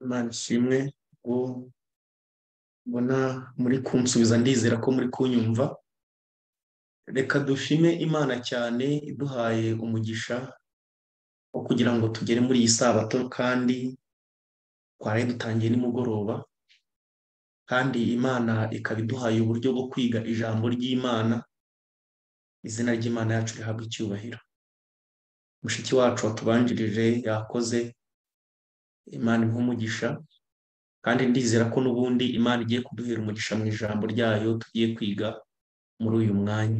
Imana ishimwe ngo mbona muri kunsubiza, ndizera ko muri kunyumva. Reka dushime Imana cyane iduhaye umugisha wo kugira ngo tugere muri iyi sabato, kandi twari dutangiye nimugoroba, kandi Imana ikaba iduhaye uburyo bwo kwiga ijambo ry'Imana. Izina ry'Imana yacu rihabwa icyubahiro. Mushiki wacu watubanjirije yakoze, Imana imuhe umugisha, kandi ndizera ko n'ubundi Imana igiye kuduhera umugisha mu ijambo ryayo tugiye kwiga muri uyu mwanya.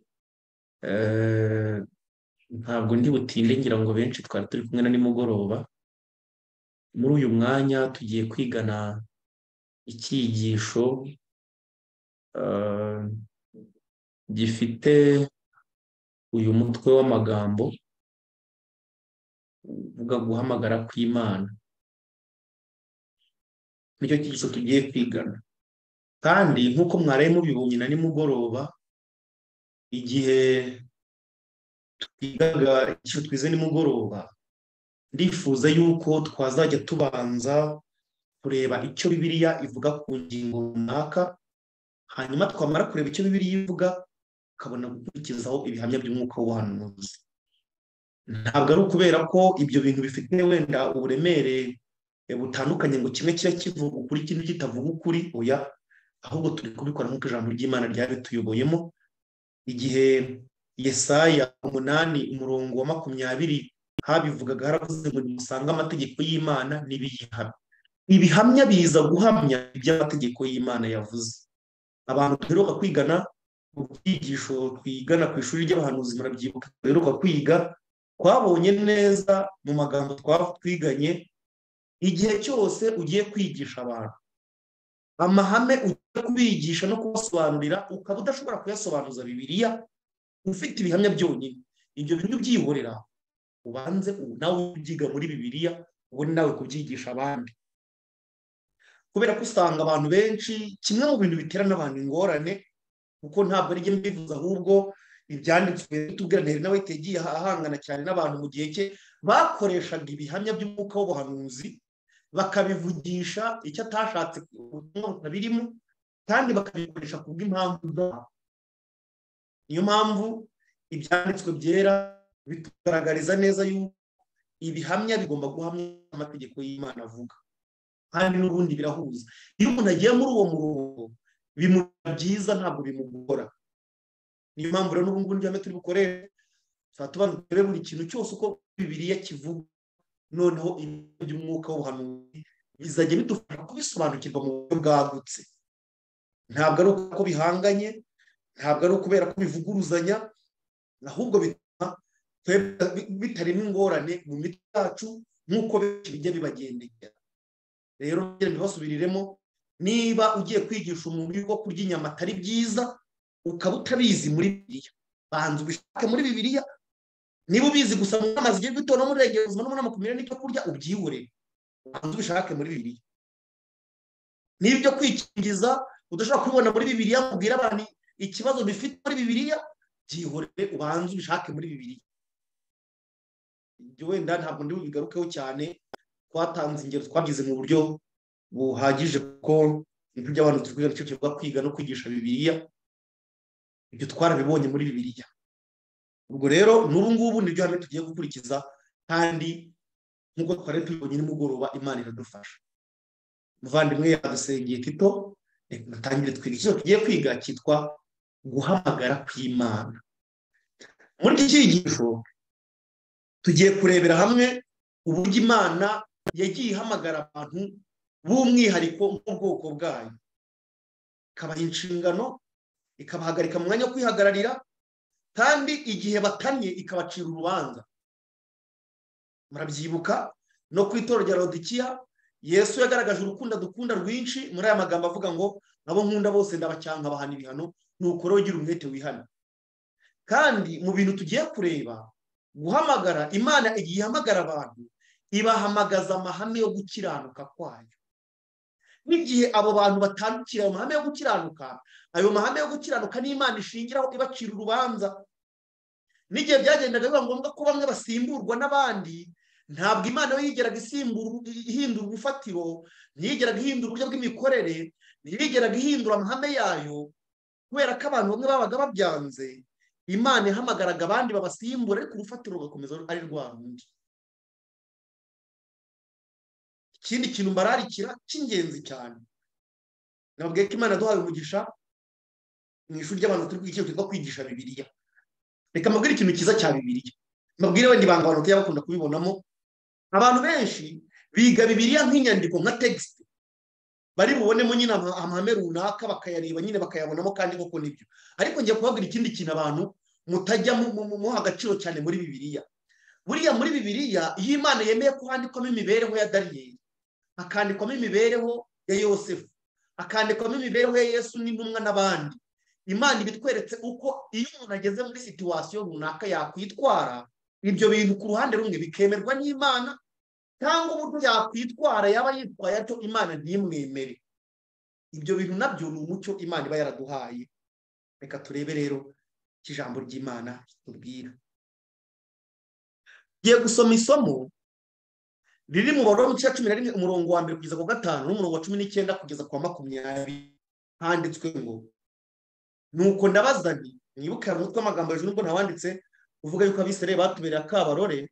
Ntabwo ndi butinde, ngira ngo benshi twari turi kumwe na nimugoroba. Muri uyu mwanya tugiye kwigana icyigisho gifite uyu mutwe w'amagambo uvuga guhamagara kw'Imana. Nicyo cyigisho tugiye kwigana, kandi nk'uko mwaraye mubibonye na nimugoroba, igihe twigaga icyo twize nimugoroba, ndifuza yuko twazajya tubanza kureba icyo Bibiliya ivuga ku ngingo runaka, hanyuma twamara kureba icyo Bibiliya ivuga tukabona gukurikizaho ibihamya by'umwuka w'ubuhanuzi. Ntabwo ari ukubera ko ibyo bintu bifite wenda uburemere butandukanye ngo kimwe kiba kivuga ukuri ikindi kitavuga ukuri, oya, ahubwo turi kubikora nk'uko ijambo ry'Imana ryabituyoboyemo. Igihe Yesaya 8:20 habivugaga, haravuze ngo nimusange amategeko y'Imana n'ibiyihamya. Ibihamya biza guhamya iby'amategeko y'Imana yavuze. Abantu duheruka kwigana mu byigisho twigana ku ishuri ry'abahanuzi, murabyibuka, duheruka kwiga, twabonye neza mu magambo twiganye, igihe cyose ugiye kwigisha abantu amahame, ugiye kubigisha no kubasobanurira, ukaba udashobora kuyasobanuza Bibiliya ufite ibihamya byonyine, ibyo bintu byihorera, ubanze nawe ubyiga muri Bibiliya, ubone nawe kubyigisha abandi. Kubera ko usanga abantu benshi, kimwe mu bintu bitera n'abantu ingorane, kuko ntabwo ari byo mbivuze, ahubwo ibyanditswe bitubwira, nawe yagiye ahangana cyane n'abantu mu gihe cye, bakoreshaga ibihamya by'umwuka w'ubuhanuzi bakabivugisha icyo atashatse, ubutumwa butabirimo, kandi bakabikoresha ku bw'impamvu zabo. Niyo mpamvu ibyanditswe byera bitugaragariza neza yuko ibihamya bigomba guhamya amategeko y'Imana avuga, kandi n'ubundi birahuza. Iyo umuntu agiye muri uwo murongo bimuba byiza, ntabwo bimugora. Niyo mpamvu rero n'ubu ngubu njyame turi bukorere, tubanza turebe buri kintu cyose uko Bibiliya kivuga, noneho iby'umwuka w'ubuhanuzi bizajya bidufasha kubisobanukirwa mu buryo bwagutse. Ntabwo ari uko bihanganye, ntabwo ari ukubera ko bivuguruzanya, ahubwo bituma bitarimo ingorane mu mitwe yacu nk'uko benshi bijya bibagendekera. Rero ntibasubiriremo, niba ugiye kwigisha umuntu yuko kurya inyama atari byiza, ukaba utabizi muri Bibiliya, banza ubishake muri Bibiliya. Niba ubizi gusa mu nama zigiye gutora no muri regero ubuzima no mu nama kumira n'icyo kurya, ubyihorere, banza ubishake muri Bibiliya. Niba ibyo kwikingiza udashobora kubibona muri Bibiliya, mubwira abantu ikibazo bifite muri Bibiliya, byihorere, ubanza ubishake muri Bibiliya. Ibyo wenda ntabwo ndi bubigarukeho cyane, twatanze ingero twagize mu buryo buhagije, kuko ibyo by'abantu turi kwiga nicyo kivuga kwiga no kwigisha Bibiliya, ibyo twarabibonye muri Bibiliya. Ubwo rero n'ubu ngubu nibyo hamwe tugiye gukurikiza, kandi nk'uko twari tubibonye nimugoroba, Imana iradufasha. Muvandimwe yadusengeye Tito, dutangire twiga icyo tugiye kwiga, cyitwa guhamagara kw'Imana. Muri iki cyigisho tugiye kurebera hamwe uburyo Imana yagiye ihamagara abantu b'umwihariko nk'ubwoko bwayo, ikabaha inshingano, ikabahagarika mu mwanya wo kwihagararira, kandi igihe batanye ikabacira urubanza. Murabyibuka no ku itorero rya Laodikiya, Yesu yagaragaje urukundo dukunda rwinshi muri aya magambo avuga ngo abo nkunda bose ndabacyanka bahana ibihano, nuko rero gira umwete wihana. Kandi mu bintu tugiye kureba, guhamagara, Imana igiye ihamagara abantu, ibahamagaza amahame yo gukiranuka kwayo. N'igihe abo bantu batandukira ayo mahame yo gukiranuka, ayo mahame yo gukiranuka n'Imana ishingiraho ibacira urubanza. N'igihe byagendaga biba ngombwa ko bamwe basimburwa n'abandi, ntabwo imana yo yigeraga ihindura urufatiro, ntiyigeraga ihindura uburyo bw'imikorere, ntiyigeraga ihindura amahame yayo, kubera ko abantu bamwe babaga babyanze. Imana ihamagaraga abandi babasimbura, ariko urufatiro rugakomeza ari rwa rundi. Ikindi kintu mbararikira cy'ingenzi cyane, nababwiye ko Imana yaduhaye umugisha mu ishuri ry'abantu turi kwigisha, twitwa kwigisha Bibiliya. Reka mbabwire ikintu cyiza cya Bibiliya, mbabwire wenda ibanga abantu batari bakunda kubibonamo. Abantu benshi biga Bibiliya nk'inyandiko, nka text, bari bubonemo nyine amahame runaka bakayareba nyine bakayabonamo, kandi koko nibyo. Ariko ngiye kubabwira ikindi kintu abantu mutajya muha agaciro cyane muri Bibiliya. Buriya muri Bibiliya, iyo Imana yemeye ko handikwamo imibereho ya Daniyeli, hakandikwamo imibereho ya Yosefu, hakandikwamo imibereho ya Yesu n'intumwa n'abandi, Imana ibitweretse uko iyo umuntu ageze muri situwasiyo runaka yakwitwara. Ibyo bintu ku ruhande rumwe bikemerwa n'Imana, cyangwa uburyo yakwitwara yaba yitwaye atyo Imana ntimwemere. Ibyo bintu nabyo ni umucyo Imana iba yaraduhaye. Reka turebe rero ijambo ry'Imana kitubwira. Giye gusoma isomo riri mu Baroma 11 umurongo wa 1 kugeza ku 5 n'umurongo wa 19 kugeza ku 20. Handitswe ngo, nuko ndabaza nti, mwibuke umutwe w'amagambo hejuru nubwo ntawanditse uvuga yuko Abisirayeli batubereye akabarore.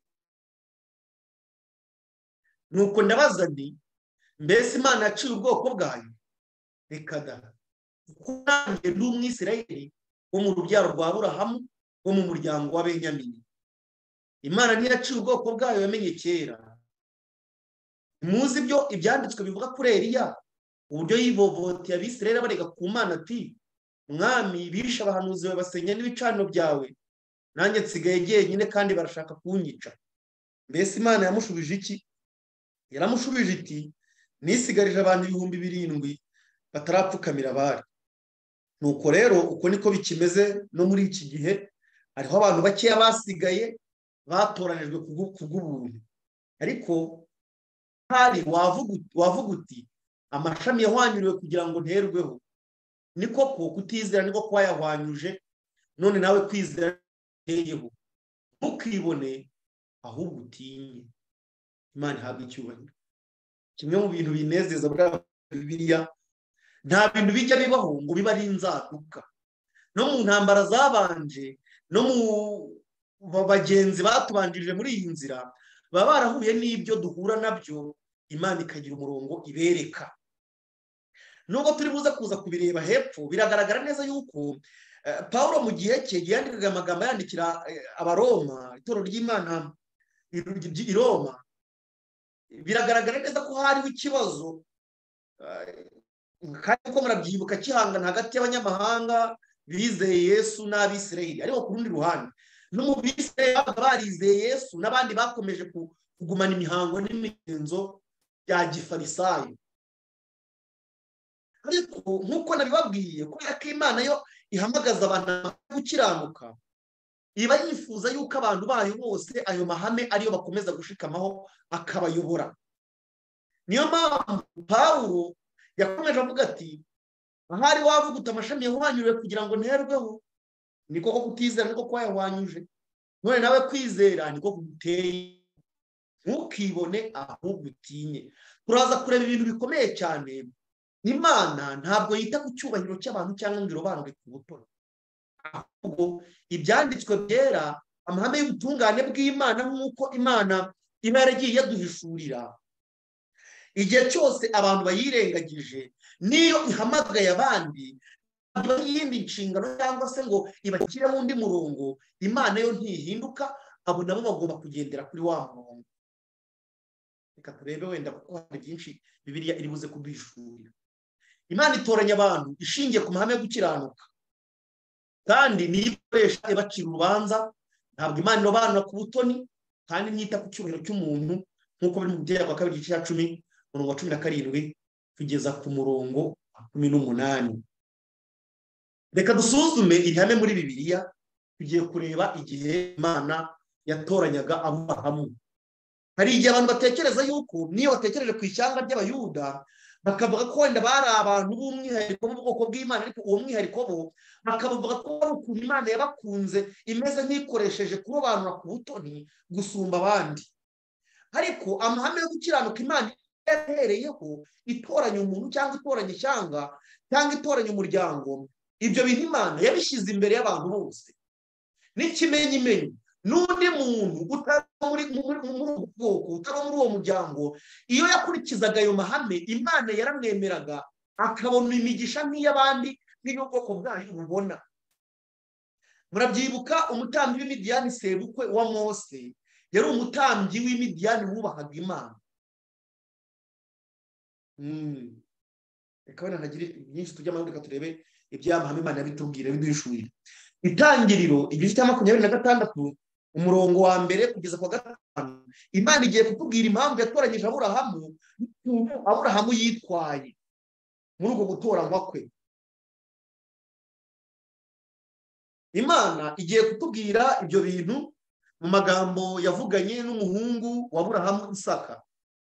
Nuko ndabaza nti, mbese Imana yaciye ubwoko bwayo? Reka da, kuko nanjye ndi Umwisirayeli wo mu rubyaro rwa Aburahamu, wo mu muryango wa Benyamini. Imana ntiyaciye ubwoko bwayo yamenye kera. Muzi ibyo ibyanditswe bivuga kuri Eliya, uburyo yivovoteye Abisirayeli barega ku Mana ati, mwami, bishe abahanuzi bawe basenya n'ibicaniro byawe, nanjye nsigaye jyenyine kandi barashaka kunyica. Mbese Imana yamushubije iki? Yaramushubije iti, nisigarije abantu 7,000 batarapfukamira Bali. Nuko rero uko niko bikimeze no muri iki gihe, hariho abantu bakeya basigaye batoranijwe kubw'ubuntu. Ariko hari wavuga uti, amashami yahwanyuriwe kugira ngo nterweho. Ni koko kutizera niko kwayahwanyuje, none nawe kwizera nteyeho. Ntukibone ahubwo utinye. Imana ihabwa icyubahiro. Kimwe mu bintu binezeza bwa Bibiliya, nta bintu bijya bibaho ngo biba ari inzaduka. No mu ntambara zabanje, no mu bagenzi batubanjirije muri iyi nzira, baba barahuye n'ibyo duhura nabyo, Imana ikagira umurongo ibereka. Nubwo turi buze kuza kubireba hepfo, biragaragara neza yuko Pawulo mu gihe cye yandikaga amagambo yandikira Abaroma, itorero ry'Imana i Roma. Biragaragara neza ko hariho ikibazo, kandi ko murabyibuka kihangana hagati y'abanyamahanga bizeye Yesu n'Abisirayeli. Ariko ku rundi ruhande, no mu Bisirayeli babaga barizeye Yesu, n'abandi bakomeje kugumana imihango n'imigenzo bya gifarisayo. Ariko nk'uko nabibabwiye, kubera ko Imana yo ihamagaza abantu gukiranuka, iba yifuza yuko abantu bayo bose ayo mahame ariyo bakomeza gushikamaho akabayobora. Niyo mpamvu Pawulo yakomeje avuga ati, ahari wavuga uti amashami yahwanyuriwe kugira ngo nterweho, niko ko kutizera niko kwayahwanyuje, none nawe kwizera niko kuguteye. Ntukibone ahubwo utinye. Turaza kureba ibintu bikomeye cyane. Imana ntabwo yita ku cyubahiro cy'abantu cyangwa ngo irobanure ku butoni, ahubwo ibyanditswe byera, amahame y'ubutungane bw'Imana nk'uko Imana iba yaragiye yaduhishurira. Igihe cyose abantu bayirengagije, niyo ihamagaye abandi yindi nshingano cyangwa se ngo ibashyire mu undi murongo, Imana yo ntihinduka, abo nabo bagomba kugendera kuri wa murongo. Reka turebe wenda kuko hari byinshi Bibiliya iri buze kuduhishurira. Imana itoranya abantu ishingiye ku mahame yo gukiranuka, kandi niyo ikoresha ibacira urubanza. Ntabwo Imana irobanura ku butoni, kandi ntiyita ku cyubahiro cy'umuntu, nk'uko biri mu Gitabo cya 2 igice cya 10 umurongo wa 17 kugeza ku murongo wa 18. Reka dusuzume ihame muri Bibiliya. Tugiye kureba igihe Imana yatoranyaga Aburahamu. Hari igihe abantu batekereza yuko niyo batekereje ku ishyanga ry'Abayuda, bakavuga ko wenda bari abantu b'umwihariko mu bwoko bw'Imana, ariko uwo mwihariko bo bakavuga ko ari ukuntu Imana yabakunze imeze nk'ikoresheje kurobanura ku butoni gusumba abandi. ariko amahame yo gukiranuka Imana yahereyeho itoranya umuntu cyangwa itoranya ishyanga cyangwa itoranya umuryango, ibyo bintu Imana yabishyize imbere y'abantu bose. N'ikimenyimenyi n'undi muntu utari muri ubu bwoko, utari muri uwo muryango, iyo yakurikizaga ayo mahame Imana yaramwemeraga akabona imigisha nk'iy'abandi n'ubwoko bwayo bubona. Murabyibuka umutambyi w'Imidiyani sebukwe wa Mose yari umutambyi w'Imidiyani wubahaga Imana. Reka wenda ntagire byinshi tujya muri, reka turebe iby'amahame Imana yabitubwira biduhishurira. Itangiriro igice cya 26 umurongo wa mbere kugeza kwa 5, Imana igiye kutubwira impamvu yatoranyije Aburahamu yitwaye muri ubwo gutoranywa kwe. Imana igiye kutubwira ibyo bintu mu magambo yavuganye n'umuhungu wa Aburahamu Isaka.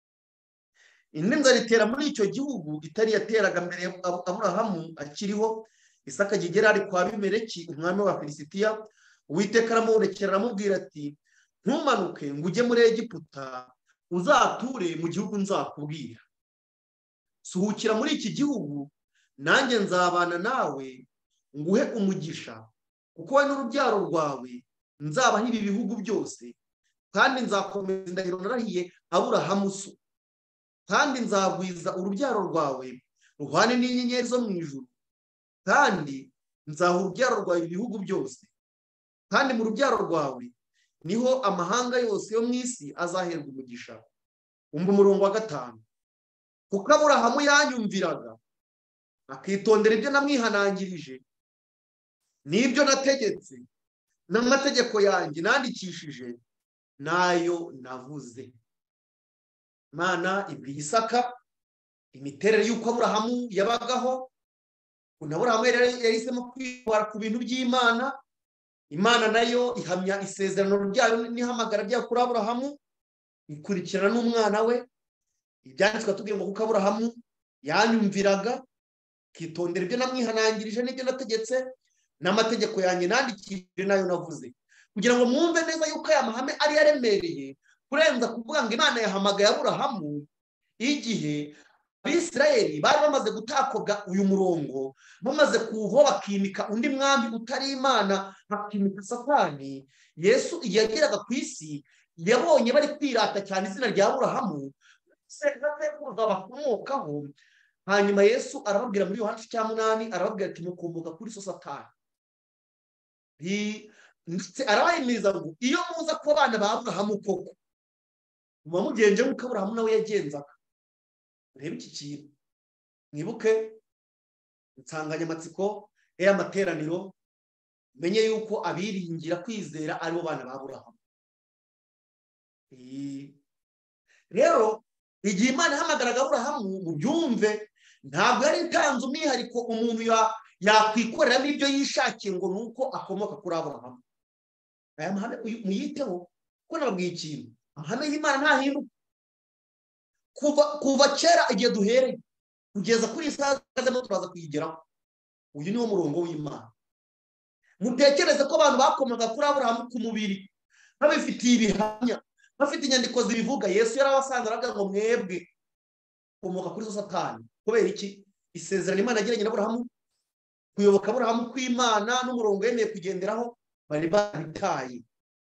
Indi nzara itera muri icyo gihugu itari yateraga mbere ya Aburahamu akiriho. Isaka agera ari kwa Abimeleki umwami wa Filisitiya. Uwiteka aramurekera aramubwira ati ntumanuke ngo ujye muri Egiputa, uzature mu gihugu nzakubwira. Suhukira muri iki gihugu, nanjye nzabana nawe nguhe umugisha, kuko we n'urubyaro rwawe nzabaha ibi bihugu byose, kandi nzakomeza indahiro narahiye Aburahamu so, kandi nzagwiza urubyaro rwawe ruhwane n'inyenyeri zo mu ijuru, kandi nzaha urubyaro rwawe ibihugu byose, kandi mu rubyaro rwawe niho amahanga yose yo mu isi azaherwa umugisha. Umva umurongo wa 5. Kuko Aburahamu yanyumviraga akitondera ibyo namwihanangirije n'ibyo nategetse n'amategeko yanjye nandikishije nayo navuze. Imana ibwiye Isaka imiterere y'uko Aburahamu yabagaho. Aburahamu yahisemo kwitwara ku bintu by'Imana. Imana nayo ihamya isezerano ryayo n'ihamagara ryayo kuri Aburahamu, ikurikirana n'umwana we. Ibyanditswe tubwiye ngo kuko Aburahamu yanyumviraga akitondera ibyo namwihanangirije n'ibyo nategetse n'amategeko yanjye nandikishije nayo navuze. Kugira ngo mwumve neza yuko aya mahame ari yaremereye kurenza kuvuga ngo Imana yahamagaye Aburahamu igihe Abisirayeli bari bamaze gutakobwa uyu murongo, bamaze kuwuvaho bakimika undi mwami utari Imana, bakimika Satani. Yesu igihe yageraga ku isi yabonye bari kwirata cyane izina rya Aburahamu bakomokaho. Hanyuma Yesu arababwira muri Yohana 8 arababwira ati mukomoka kuri so Satani. Arabahimiriza ngo iyo muza kuba abana ba Aburahamu koko muba mugenje nk'uko Aburahamu nawe yagenzaga. Reba iki kintu mwibuke insanganyamatsiko y'amateraniro, menye yuko abiringira kwizera aribo bana ba Aburahamu. Rero igihe Imana ihamagaraga Aburahamu mu byumve, ntabwo yari itanze umwihariko umuntu yakwikorera n'ibyo yishakiye ngo nuko akomoka kuri Aburahamu. Aya mahame muyiteho kuko nababwiye ikintu, amahame y'Imana ntahinduka kuva kera igihe duhereye kugeza kuri iyi saha turaza kuyigeraho. Uyu niwo murongo w'Imana. Mutekereze ko abantu bakomoka kuri Aburahamu ku mubiri babifitiye ibihamya, bafite inyandiko zibivuga. Yesu yarabasanze aravuga ngo mwebwe ukomoka kuri Satani. Kubera iki? Isezerano Imana yagiranye na Aburahamu, kuyoboka Aburahamu kw'Imana n'umurongo yemeye kugenderaho bari baritaye.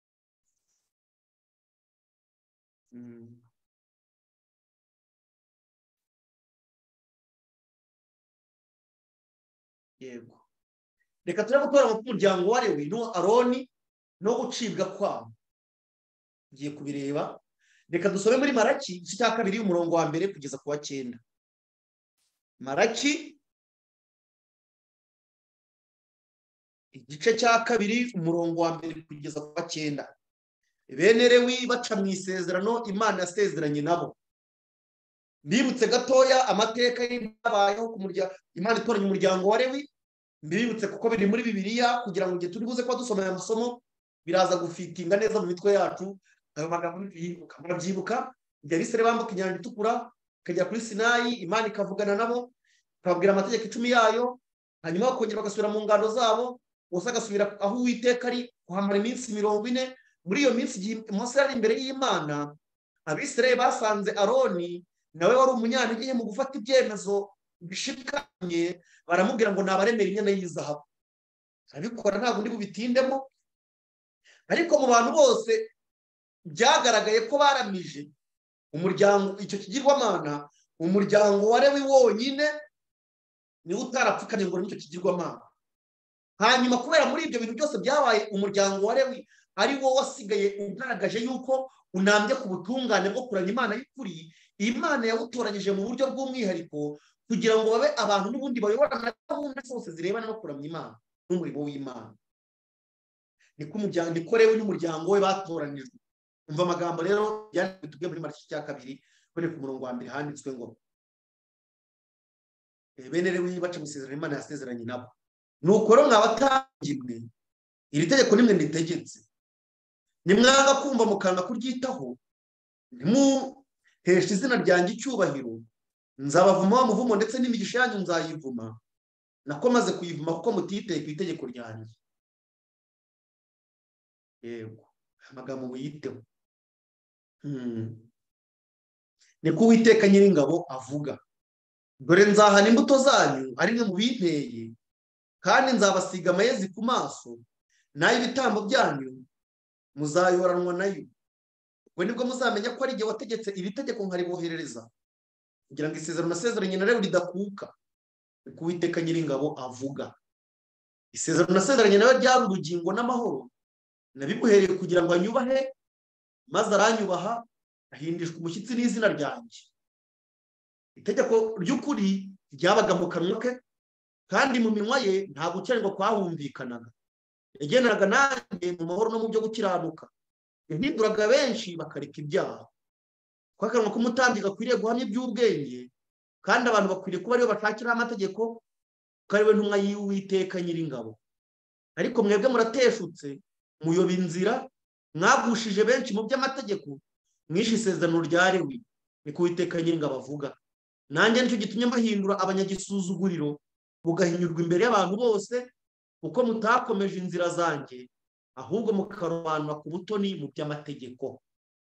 Yego, reka turebe gutora mu muryango wa Lewi no Aroni no gucibwa kwabo. Ngiye kubireba. Reka dusome muri Malaki igice cya 2 umurongo wa mbere kugeza ku wa 9. Malaki igice cya 2 umurongo wa mbere kugeza ku wa 9. Bene Lewi baca mu isezerano Imana yasezeranye nabo. Mbibutse gatoya amateka y'abayeho ku muryango Imana itoranya umuryango wa Lewi. Mbibutse kuko biri muri Bibiliya kugira ngo igihe turi buze kuba dusoma aya masomo biraza gufitinga neza mu mitwe yacu. Ayo magambo murabyibuka igihe Abisirayeli bambuka inyanja itukura bakajya kuri Sinayi, Imana ikavugana nabo ikababwira amategeko 10 yayo, hanyuma bakongera bagasubira mu ngando zabo, bose agasubira aho Uwiteka ari kuhamara iminsi 40. Muri iyo minsi Mose yari imbere y'Imana abisirayeli basanze Aroni nawe wari umunyantege mu gufata ibyemezo bishikamye, baramubwira ngo nabaremera inyana y'izahabu. abikora ntabwo ndi bubitindemo, ariko mu bantu bose byagaragaye ko baramije umuryango icyo kigirwamana, umuryango wa Lewi wonyine niwe utarapfukamye ngo n'icyo kigirwamana. hanyuma kubera muri ibyo bintu byose byabaye, umuryango wa Lewi ari wo wasigaye ugaragaje yuko unambye ku butungane bwo kuramya Imana y'ukuri. Imana yawutoranyije mu buryo bw'umwihariko kugira ngo babe abantu n'ubundi bayobora na gahunda zose zirebana no kuramya Imana n'umurimo w'Imana. niko Lewi n'umuryango we batoranijwe. umva amagambo rero yanditswe muri Malaki cya 2 kuri ku murongo wa 1 handitswe ngo bene Lewi baca amasezerano Imana yasezeranye nabo. nuko rero mwabatangimwe, iri tegeko nimwe nditegetse, nimwanga kumva mukanga kuryitaho, ntimuheshe izina ryanjye icyubahiro, nzabavuma wa muvumo ndetse n'imigisha yanyu nzayivuma, nako maze kuyivuma kuko mutiteye ku itegeko ryanjye. yego amagambo muyiteho. niko Uwiteka Nyiringabo avuga. dore nzahana imbuto zanyu ari mwe mu binteye, kandi nzabasiga amayezi ku maso, nayo ibitambo byanyu muzayoranwa nayo. ubwo nibwo muzamenya ko ari igihe wategetse iri tegeko nkariboherereza, kugira ngo isezerano nasezeranye na Lewi ridakuka. niko Uwiteka Nyiringabo avuga. isezerano nasezeranye nawe ryari ubugingo n'amahoro, nabimuhereye kugira ngo anyubahe, maze aranyubaha, ahindishwa umushyitsi n'izina ryanjye. itegeko ry'ukuri ryabaga mu kanwa ke, kandi mu minwa ye nta gukenerwa kwahumvikanaga. yagendanaga nanjye mu mahoro no mu byo gukiranuka, yahinduraga benshi bakareka ibyaha. ko akanwa k'umutambyi gakwiriye guhamya iby'ubwenge, kandi abantu bakwiriye kuba aribo bashakiraho amategeko, ko ari we ntumwa y'Uwiteka Nyiringabo. ariko mwebwe murateshutse, muyoba inzira, mwagushije benshi mu by'amategeko, mwishe isezerano rya Lewi. niko Uwiteka Nyiringabo avuga. nanjye nicyo gitumye mbahindura abanyagisuzuguriro, mugahinyurwa imbere y'abantu bose, kuko mutakomeje inzira zanjye, ahubwo mukarobanura ku butoni mu by'amategeko.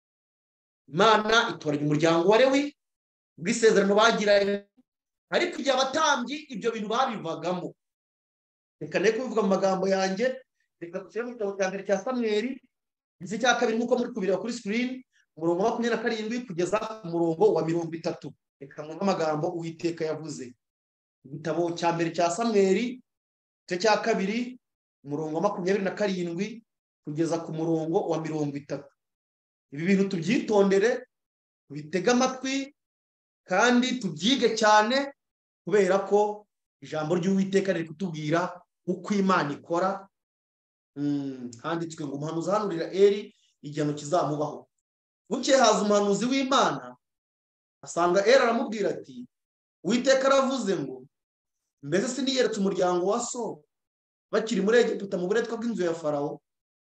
Imana itoranya umuryango wa Lewi bw'isezerano bagiranye, ariko igihe abatambyi ibyo bintu babivagamo. reka ne kubivuga mu magambo yanjye, reka dushyire mu gitabo cya mbere cya Samweli igice cya 2 nk'uko muri kubireba kuri screen, umurongo wa 27 kugeza ku murongo wa 30. reka mu magambo Uwiteka yavuze. igitabo cya mbere cya Samweli igice cya 2 umurongo wa 27 kugeza ku murongo wa 30. ibi bintu tubyitondere, tubitege amatwi, kandi tubyige cyane, kubera ko ijambo ry'Uwiteka riri kutubwira uko Imana ikora. handitswe ngo umuhanuzi ahanurira Eli igihano kizamubaho. bukeye haza umuhanuzi w'Imana, asanga Eli aramubwira ati, Uwiteka aravuze ngo, mbese siniyeretse umuryango wa So bakiri muri Egiputa mu buretwa bw'inzu ya Farawo?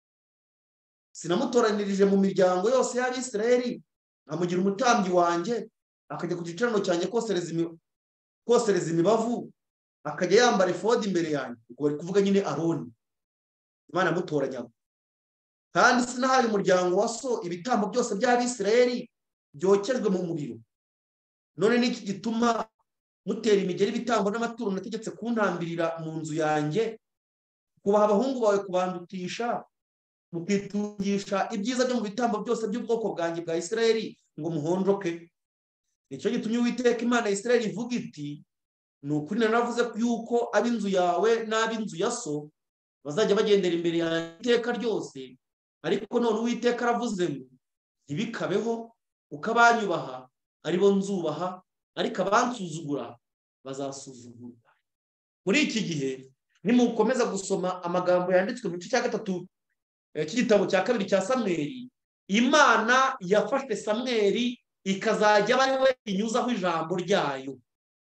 sinamutoranirije mu miryango yose y'Abisirayeli, amugira umutambyi wanjye, akajya ku gicaniro cyanjye kosereza imibavu, akajya yambara efodi imbere yanjye. ubwo bari kuvuga nyine Aroni, Imana yamutoranyaga. kandi sinahaye umuryango wa So ibitambo byose by'Abisirayeli byokejwe mu muriro. none niki gituma mutera imigeri ibitambo n'amaturo nategetse kuntambirira mu nzu yanjye, kubaha abahungu bawe kubandutisha, mukitungisha ibyiza byo mu bitambo byose by'ubwoko bwanjye bwa Isirayeli ngo muhonjoke? nicyo gitumye Uwiteka Imana ya Isirayeli ivuga iti, ni ukuri naravuze yuko ab'inzu yawe n'ab'inzu ya So bazajya bagendera imbere yanjye iteka ryose. ariko none Uwiteka aravuze ngo, ntibikabeho, uko abanyubaha ari bo nzubaha, ariko abansuzugura bazasuzugurwa. muri iki gihe nimukomeza gusoma amagambo yanditswe mu gice cya 3 cy'igitabo cya 2 cya Samweli, Imana yafashe Samweli ikazajya ari we inyuzaho ijambo ryayo.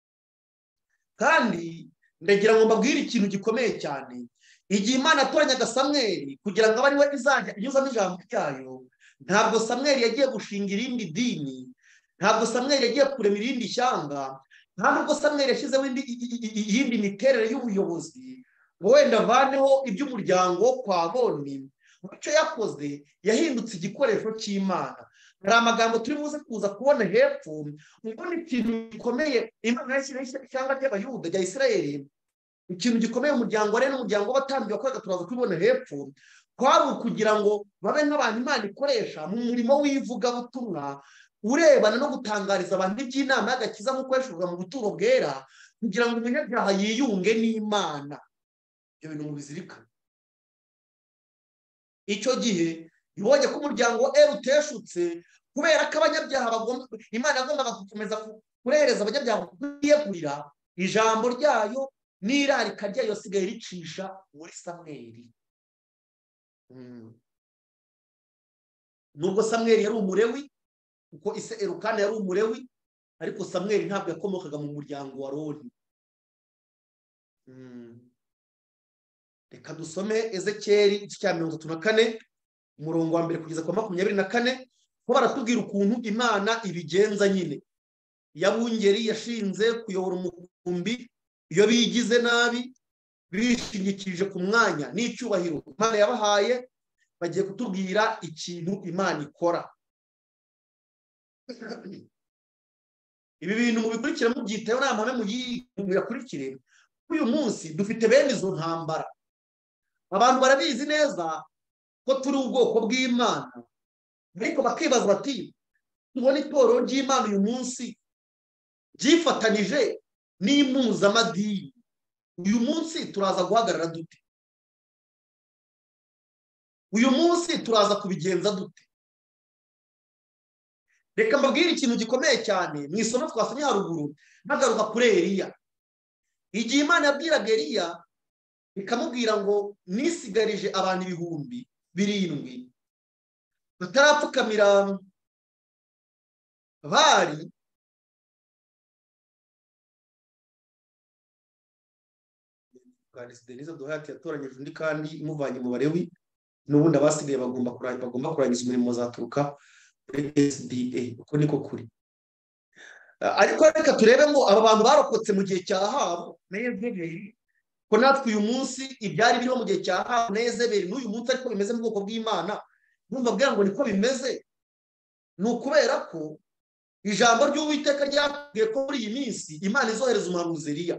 kandi ndagira ngo mbabwire ikintu gikomeye cyane. igihe Imana atoranyaga Samweli kugira ngo abe ari we izajya inyuzamo ijambo ryayo, ntabwo Samweli yagiye gushinga irindi dini, ntabwo Samweli yagiye kurema irindi shyanga, nta nubwo Samweli yashyizeho iyindi miterere y'ubuyobozi ngo wenda avaneho iby'umuryango kwa Aroni, icyo yakoze yahindutse igikoresho cy'Imana. hari amagambo turi buze kuza kubona hepfo, ngo ni ikintu gikomeye Imana yashyiraho ishyanga ry'Abayuda rya Isirayeli, ikintu gikomeye umuryango wa n'umuryango w'abatambyi wakoraga, turaza kubibona hepfo, kwari ukugira ngo babe nk'abantu Imana ikoresha mu murimo w'ivugabutumwa urebana no gutangariza abantu iby'inama y'agakiza nk'uko yashurwa mu buturo bwera, kugira ngo umunyabyaha yiyunge n'Imana. Ibyo bintu mubizirikane. Icyo gihe ibonye ko umuryango wa uteshutse, kubera ko abanyabyaha Imana yagombaga gukomeza kurehereza abanyabyaha kwiyegurira, ijambo ryayo n'irarika ryayo sigaye ricisha muri Samweli. Nubwo Samweli yari umurewi, kuko ise Elukana yari umurewi, ariko Samweli ntabwo yakomokaga mu muryango wa Aroni. Reka dusome Ezekiyeli igice cya 34 umurongo wa 1 kugeza ku 24, ko baratubwira ukuntu Imana ibigenza nyine. Yabungeri yashinze kuyobora umukumbi iyo bigize nabi, bishingikirije ku mwanya n'icyubahiro Imana yabahaye, bagiye kutubwira ikintu Imana ikora. Ibi bintu mubikurikira mubyitaho n'amahame muyakurikire. Uyu munsi dufite bene izo ntambara. Abantu barabizi neza ko turi ubwoko bw'Imana, ariko bakibaza bati tubona itorero ry'Imana uyu munsi byifatanije n'impuzamadini, uyu munsi turaza guhagarara dute? Uyu munsi turaza kubigenza dute? Reka mbabwire ikintu gikomeye cyane mu isomo twasomye haruguru, ntagaruka kuri Eliya. Igihe Imana yabwiraga Eliya ikamubwira ngo nisigarije abantu 7,000 batarapfukamira Bali, Denise Duhati yatoranyije undi kandi imuvanye mu Balewi, n'ubundi abasigaye bagomba kurangiza umurimo zaturuka kuri SDA. Uko niko kuri. Ariko reka turebe ngo aba bantu barokotse mu gihe cya Ahabu na Yezebeli, ko natwe uyu munsi ibyari biriho mu gihe cya Ahabu na Yezebeli n'uyu munsi ariko bimeze mu bwoko bw'Imana. Numva bwira ngo niko bimeze, ni ukubera ko ijambo ry'Uwiteka ryabwiye ko muri iyi minsi Imana izohereza umuhanuzi Eliya.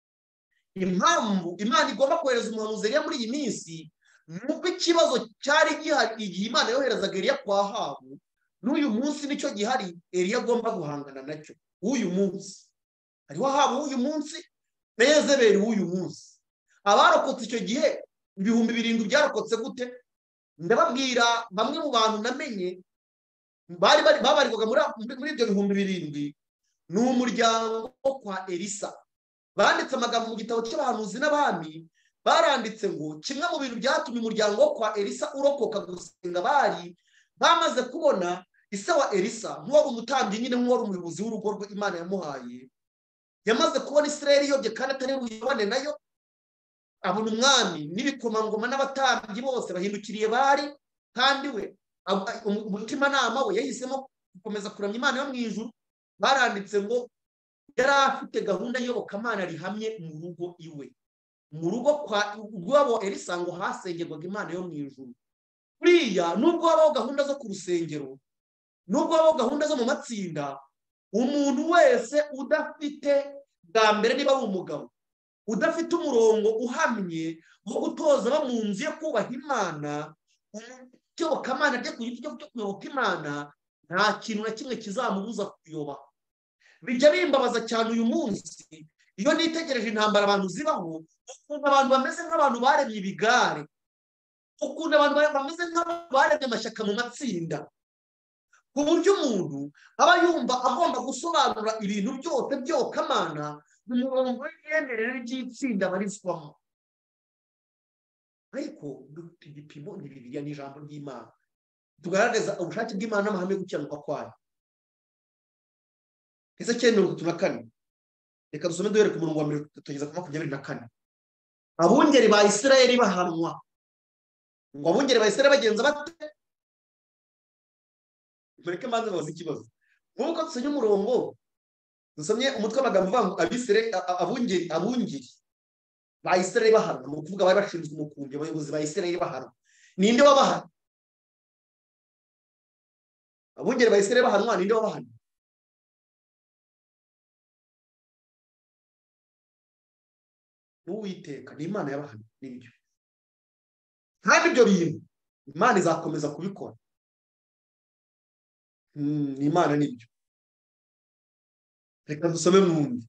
Impamvu Imana igomba kohereza umuhanuzi Eliya muri iyi minsi, nuko ikibazo cyari gihari igihe Imana yoherezaga Eliya kwa Ahabu, n'uyu munsi nicyo gihari Eliya agomba guhangana nacyo. Uyu munsi hariho Ahabu uyu munsi na Yezebeli uyu munsi. Abarokotse icyo gihe 7,000 byarokotse gute? Ndababwira bamwe mu bantu namenye babarirwaga muri ibyo 7,000, ni umuryango kwa Elisa. Banditse amagambo mu gitabo cy'abahanuzi n'abami, baranditse ngo kimwe mu bintu byatumye umuryango wo kwa Elisa urokoka gusenga bari bamaze kubona ise wa Elisa nk'uwari umutambyi nyine, nk'uwari umuyobozi w'urugo rwe Imana yamuhaye, yamaze kubona Isirayeli yobye kandi atari buyibone nayo, abona umwami n'ibikomangoma n'abatambyi bose bahindukiriye Bali, kandi we umutimanama we yahisemo gukomeza kuramya Imana yo mu ijuru. Baranditse ngo yari afite gahunda y'iyobokamana rihamye mu rugo iwe. Mu rugo rw'abo Elisa ngo hasengerwaga Imana yo mu ijuru. Buriya nubwo habaho gahunda zo ku rusengero, nubwo habaho gahunda zo mu matsinda, umuntu wese udafite bwa mbere, niba ari umugabo udafite umurongo uhamye wo gutoza aba mu nzu yo kubaha Imana, iyobokamana rye ku giti cyo kuyoboka Imana, nta kintu na kimwe kizamubuza kuyoba. Bijya bimbabaza cyane uyu munsi iyo nitegereje intambara abantu zibaho, ukuntu abantu bameze nk'abantu baremye ibigare, ukuntu abantu bameze nk'abantu baremye amashyaka mu matsinda, ku buryo umuntu aba yumva agomba gusobanura ibintu byose by'Iyobokamana mu murongo w'imyemerere ry'itsinda barizwamo. Ariko dufite igipimo ni Bibiliya n'ijambo ry'Imana, tugaragaza ubushake bw'Imana n'amahame yo gukiranuka kwayo. Ezekiyeli 34, reka dusome duhere ku murongo wa 1 tugeza ku 24. Abungeri ba Isirayeli bahanwa. Ngo abungeri ba Isirayeli bagenza bate? Mureke maze bazi ikibazo. Nk'uko dusomye umurongo, dusomye umutwe w'amagambo uvuga ngo abungeri ba Isirayeli bahanwa, ni ukuvuga bari bashinzwe umukumbi, abayobozi ba Isirayeli bahanwa. ninde wabahana? Abungeri ba Isirayeli bahanwa, ninde wabahana? N'Uwiteka, ni Imana yabahana. Nibyo, kandi ibyo bintu Imana izakomeza kubikora. Ni Imana, nibyo. Reka dusome mwumve.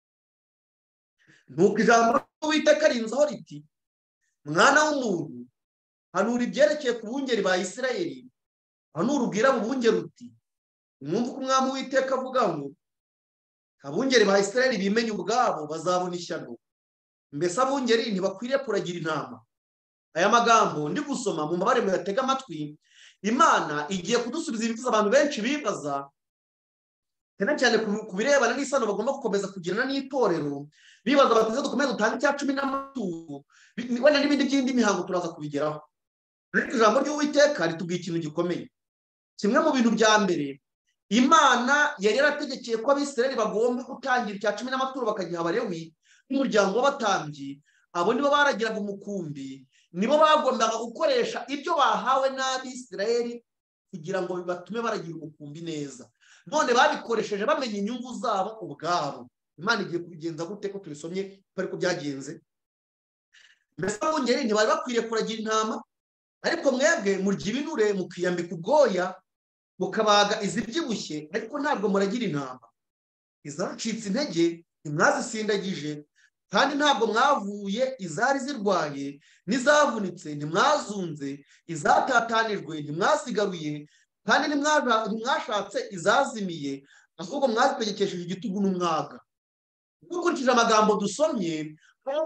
Nuko ijambo ry'Uwiteka rinzaho riti, mwana w'umuntu, hanura ibyerekeye ku bungeri ba Isirayeli, hanura ubwira abo bungeri uti, mwumve ko umwami Uwiteka avuga ngo, abungeri ba Isirayeli bimenye ubwabo bazabona ishyano, mbese abungeri ntibakwiriye kuragira intama. Aya magambo ndi gusoma mu mabare muyatega amatwi. Imana igiye kudusubiza ibibazo abantu benshi bibaza, cyane cyane ku birebana n'isano bagomba gukomeza kugirana n'itorero, bibaza bati dukomeze dutange icya 10 n'amaturo, wenda n'ibindi by'indi mihango turaza kubigeraho. Ariko ijambo ry'Uwiteka ritubwiye ikintu gikomeye. Kimwe mu bintu bya mbere, Imana yari yarategekeye ko Abisirayeli bagomba gutangira icya 10 n'amaturo bakagiha Abalewi n'umuryango w'abatambyi. Abo nibo baragiraga umukumbi, nibo bagombaga gukoresha ibyo bahawe n'Abisirayeli kugira ngo bibatume baragira umukumbi neza. None babikoresheje bamenye inyungu zabo ubwabo. Imana igiye kubigenza gute ko tubisomye ariko byagenze? Mbese abungeri ntibari bakwiriye kuragira intama, ariko mwebwe murya ibinure, mukiyambika ubwoya, mukabaga izibyibushye, ariko ntabwo muragira intama. Izacitse intege ntimwazisindagije, kandi ntabwo mwavuye izari zirwaye, n'izavunitse ntimwazunze, izatatanijwe ntimwazigaruye, kandi ntimwashatse izazimiye, ahubwo mwazitegekesheje igitugu n'umwaga. Dukurikije amagambo dusomye,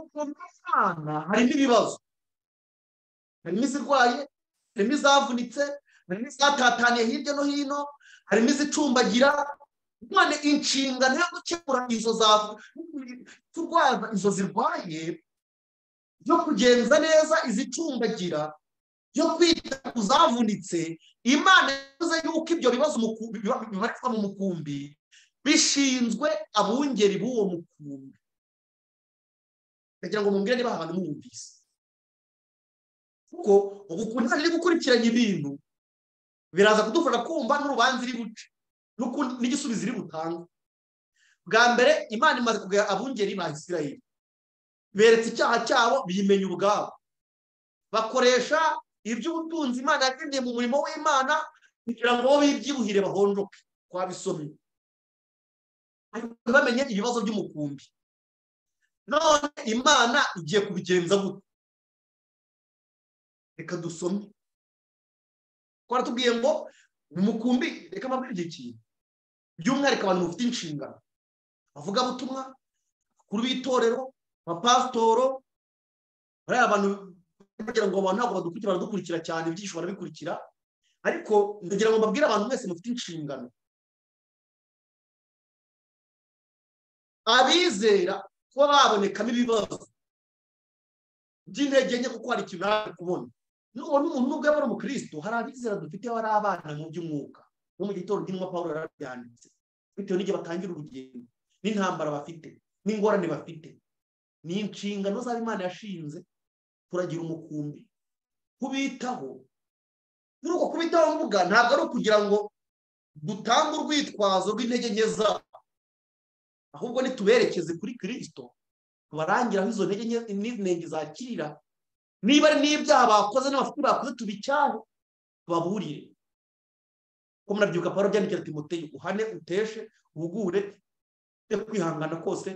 harimo ibibazo. Harimo izirwaye, harimo izavunitse, harimo izatataniye hirya no hino, harimo izicumbagira. None inshingano yo gukemura izo kurwaza izo zirwaye, yo kugenza neza izicumbagira, yo kwita ku zavunitse, Imana yavuze yuko ibyo bibazo bibarizwa mu mukumbi bishinzwe abungeri b'uwo mukumbi. Kugira ngo mumbwire niba abantu mwumvise, kuko ukuntu ari gukurikiranya ibintu biraza kudufasha kumva n'urubanza iri buce n'igisubizo iri butanga. Bwa mbere, Imana imaze kugaya abungeri ba Isirayeli, beretse icyaha cyabo, bimenya ubwabo, bakoresha iby'ubutunzi Imana yagendeye mu murimo w'Imana kugira ngo bo bibyibuhire bahonjoke. Twabisomye, bamenye ibibazo by'umukumbi. None Imana igiye kubigenza gute? Reka dusome. Twaratubwiye ngo umukumbi, reka mbabwire ikintu, by'umwihariko abantu mufite inshingano, avuga butumwa, abakuru b'itorero, abapasitoro, bariya abantu kugira ngo abantu ntabwo baradukurikira cyane, ibyinshi barabikurikira, ariko ndagira ngo mbabwire abantu mwese mufite inshingano. Abizera ko babonekamo ibibazo by'intege nke, kuko hari ikintu ari kubona. Nubona umuntu nubwo yaba ari umukristo, hari abizera dufite bari abana mu by'umwuka. No mu gitondo cy'intumwa Pawulo yarabyanditse, bitewe n'igihe batangira urugendo, n'intambara bafite, n'ingorane bafite. Ni inshingano z'Imana yashinze kuragira umukumbi, kubitaho. Muri uko kubitaho mvuga, ntabwo ari ukugira ngo dutange urwitwazo rw'intege nke zabo, ahubwo nituberekeze kuri Kristo, tubarangiraho izo ntege nke n'inenge zakirira. Niba ari n'ibyaha bakoze n'amafuti bakoze, tubicyahe, tubaburire. Ko murabyuka Pawulo byandikira Timoteyo, uhane, uteshe, uhugure, kwihangana kose.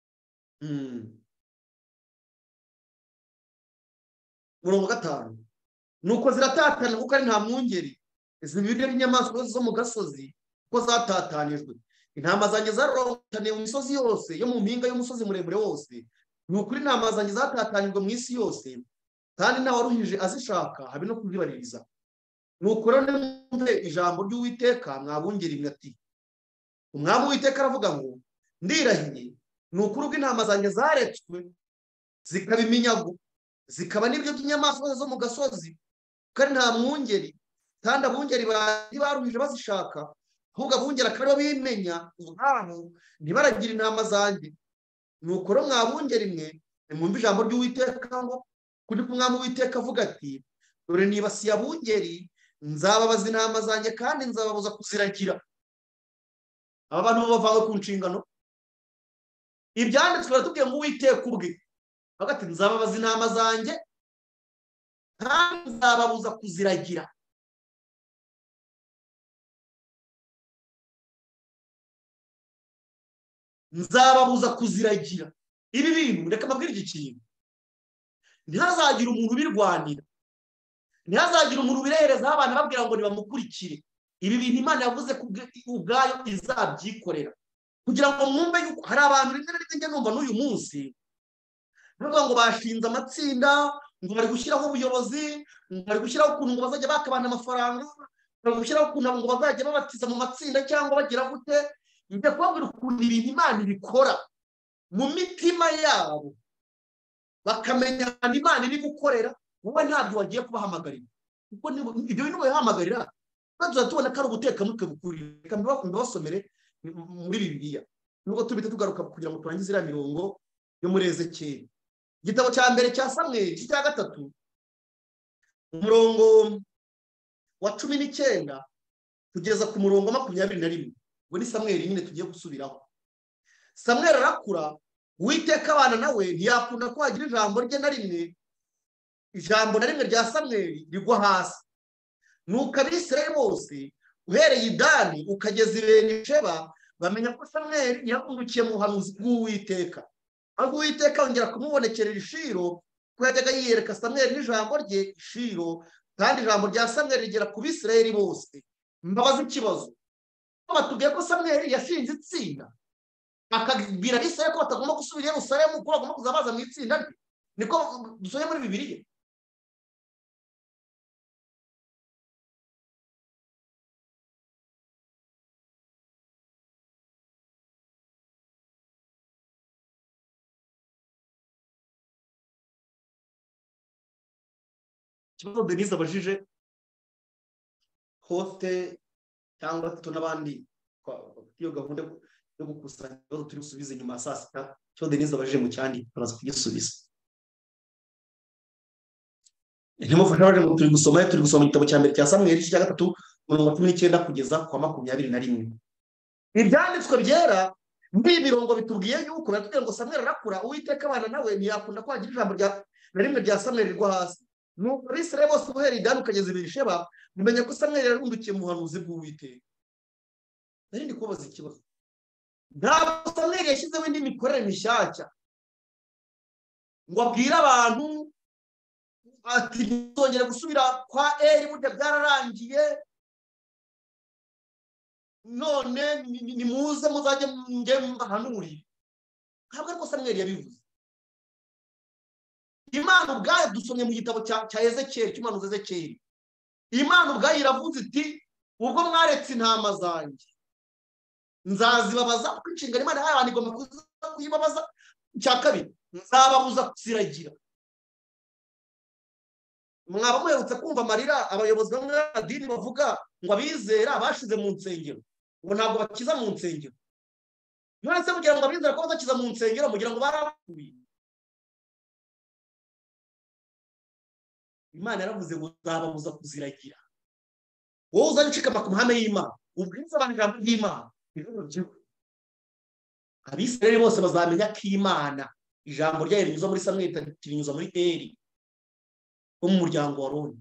Murongo 5, nuko ziratatana kuko ari nta mwungeri, izi biryo by'inyamaswa zo mu gasozi ko zatatanijwe. Intama zanjye zarorotaniye mu misozi yose yo mu mpinga y'umusozi muremure wose. Ni ukuri intama zanjye zatatanijwe mu isi yose, kandi nta waruhije azishaka habe no kuzibaririza. Nuko rero nimwumve ijambo ry'Uwiteka mwabungeri mwe ati, umwami Uwiteka aravuga ngo, ndirahiye ni ukuri ubwo intama zanjye zaretswe zikaba iminyago, zikaba n'ibyo by'inyamaswa zo mu gasozi, kandi nta mwungeri, kandi abungeri baruhije bazishaka, ahubwo abungeri akaba bimenya ubwabo, ntibaragira intama zanjye. Nuko rero mwabungeri mwe nimwumve ijambo ry'Uwiteka ngo, kuri umwami Uwiteka avuga ati, dore nibasiye abungeri, nzababaza intama zanjye kandi nzababuza kuziragira. aba bantu bavawe ku nshingano. Ibyanditswe baratubwiye ngo Uwiteka ubwe hagati nzababaza intama zanjye kandi nzababuza kuziragira. Nzababuza kuziragira. Ibi bintu reka mbabwire iki kintu, ntihazagire umuntu ubirwanira, ntihazagire umuntu ubireherezaho abantu babwira ngo nibamukurikire. Ibi bintu Imana yavuze ubwayo izabyikorera, kugira ngo mwumve yuko hari abantu rimwe na rimwe njya numva n'uyu munsi bavuga ngo bashinze amatsinda, ngo bari gushyiraho ubuyobozi, ngo bari gushyiraho ukuntu ngo bazajya baka abantu amafaranga, bari gushyiraho ukuntu ngo bazajya babatiza mu matsinda cyangwa bagira gute. Njya kubabwira ukuntu ibintu Imana ibikora mu mitima yabo, bakamenya ahantu Imana iri gukorera. Wowe ntabyo wagiye kubahamagarira, kuko ibyo bintu wihamagarira tuzatubona ko ari ubutekamutwe bukuri. Reka mbibasomere muri Bibiliya nubwo tubite tugaruka kugira ngo turangize iriya mirongo yo muri Ezekiyeli. Igitabo cya mbere cya Samweli cya gatatu umurongo wa 19 kugeza ku murongo wa 21. Ngo ni Samweli nyine tugiye gusubiraho. Samweli arakura, Uwiteka abana nawe, ntiyakunda ko hagira ijambo rye na rimwe, ijambo na rimwe rya Samweli rigwa hasi. Nuko Abisirayeli bose uhereye i Dani ukageza i Berisheba bamenya ko Samweli yahungukiye mu buhanuzi bw'Uwiteka. Ahubwo Uwiteka yongera kumubonekerera i Shilo, ko yajyaga yiyereka Samweli n'ijambo rye i Shilo, kandi ijambo rya Samweli rigera ku Bisirayeli bose. Mbabaza ikibazo, batubwiye ko Samweli yashinze itsinda, akabwira Abisirayeli ko batagomba gusubira i Yerusalemu, ko bagomba kuzabaza mu itsinda rye. Niko dusomye muri Bibiliya. Ikibazo Denise abajije hoste cyangwa tuto n'abandi iyo gahunda yo gukusanya ibibazo turi gusubiza nyuma ya saa sita, cyo Denise abajije mu cyandi turaza kugisubiza. Ntimufasha abaje ngo turi gusoma igitabo cya mbere cya Samweli cya gatatu umurongo wa 19 kugeza kwa 21. Ibyanditswe byera muri mirongo bitubwiye yuko batubwiye ngo Samweli arakura, Uwiteka abana nawe, ntiyakunda ko hagira ijambo rya na rimwe rya Samweli rigwa hasi. Nuko Abisirayeli bose uhereye i Dani ukageza i Berisheba mumenya ko Samweli yarundukiye mu buhanuzi bw'Uwiteka. Nari ndi kubaza ikibazo, ntabwo Samweli yashyizeho indi mikorere mishyashya ngo abwire abantu ati ntuzongere gusubira kwa Eli, burya byararangiye, none nimuze muzajye mbahanurire. Ntabwo ariko Samweli yabivuze. Imana ubwayo dusomye mu gitabo cya Ezekiyeli, cy'umuhanuzi Ezekiyeli. Imana ubwayo iravuze iti ubwo mwaretse intama zanjye nzazibabaza, kuko inshingano Imana yahaye abantu igomba kuyibabaza. Icya kabiri, nzababuza kuziragira. Mwaba muherutse kumva amarira abayobozi bamwe b'amadini bavuga ngo abizera bashize mu nsengero, ngo ntabwo bakiza mu nsengero. None se mugira ngo abizera ko bazakiza mu nsengero, mugira ngo barapfuye? Imana yaravuze ngo nzababuza kuziragira. Wowe uzajya ucikama ku mahame y'Imana, ubwiza abantu ijambo ry'Imana. Abisirayeli bose bazamenya ko Imana ijambo ryayo rinyuza muri Samweli rinyuza muri Eli wo mu muryango wa Aroni.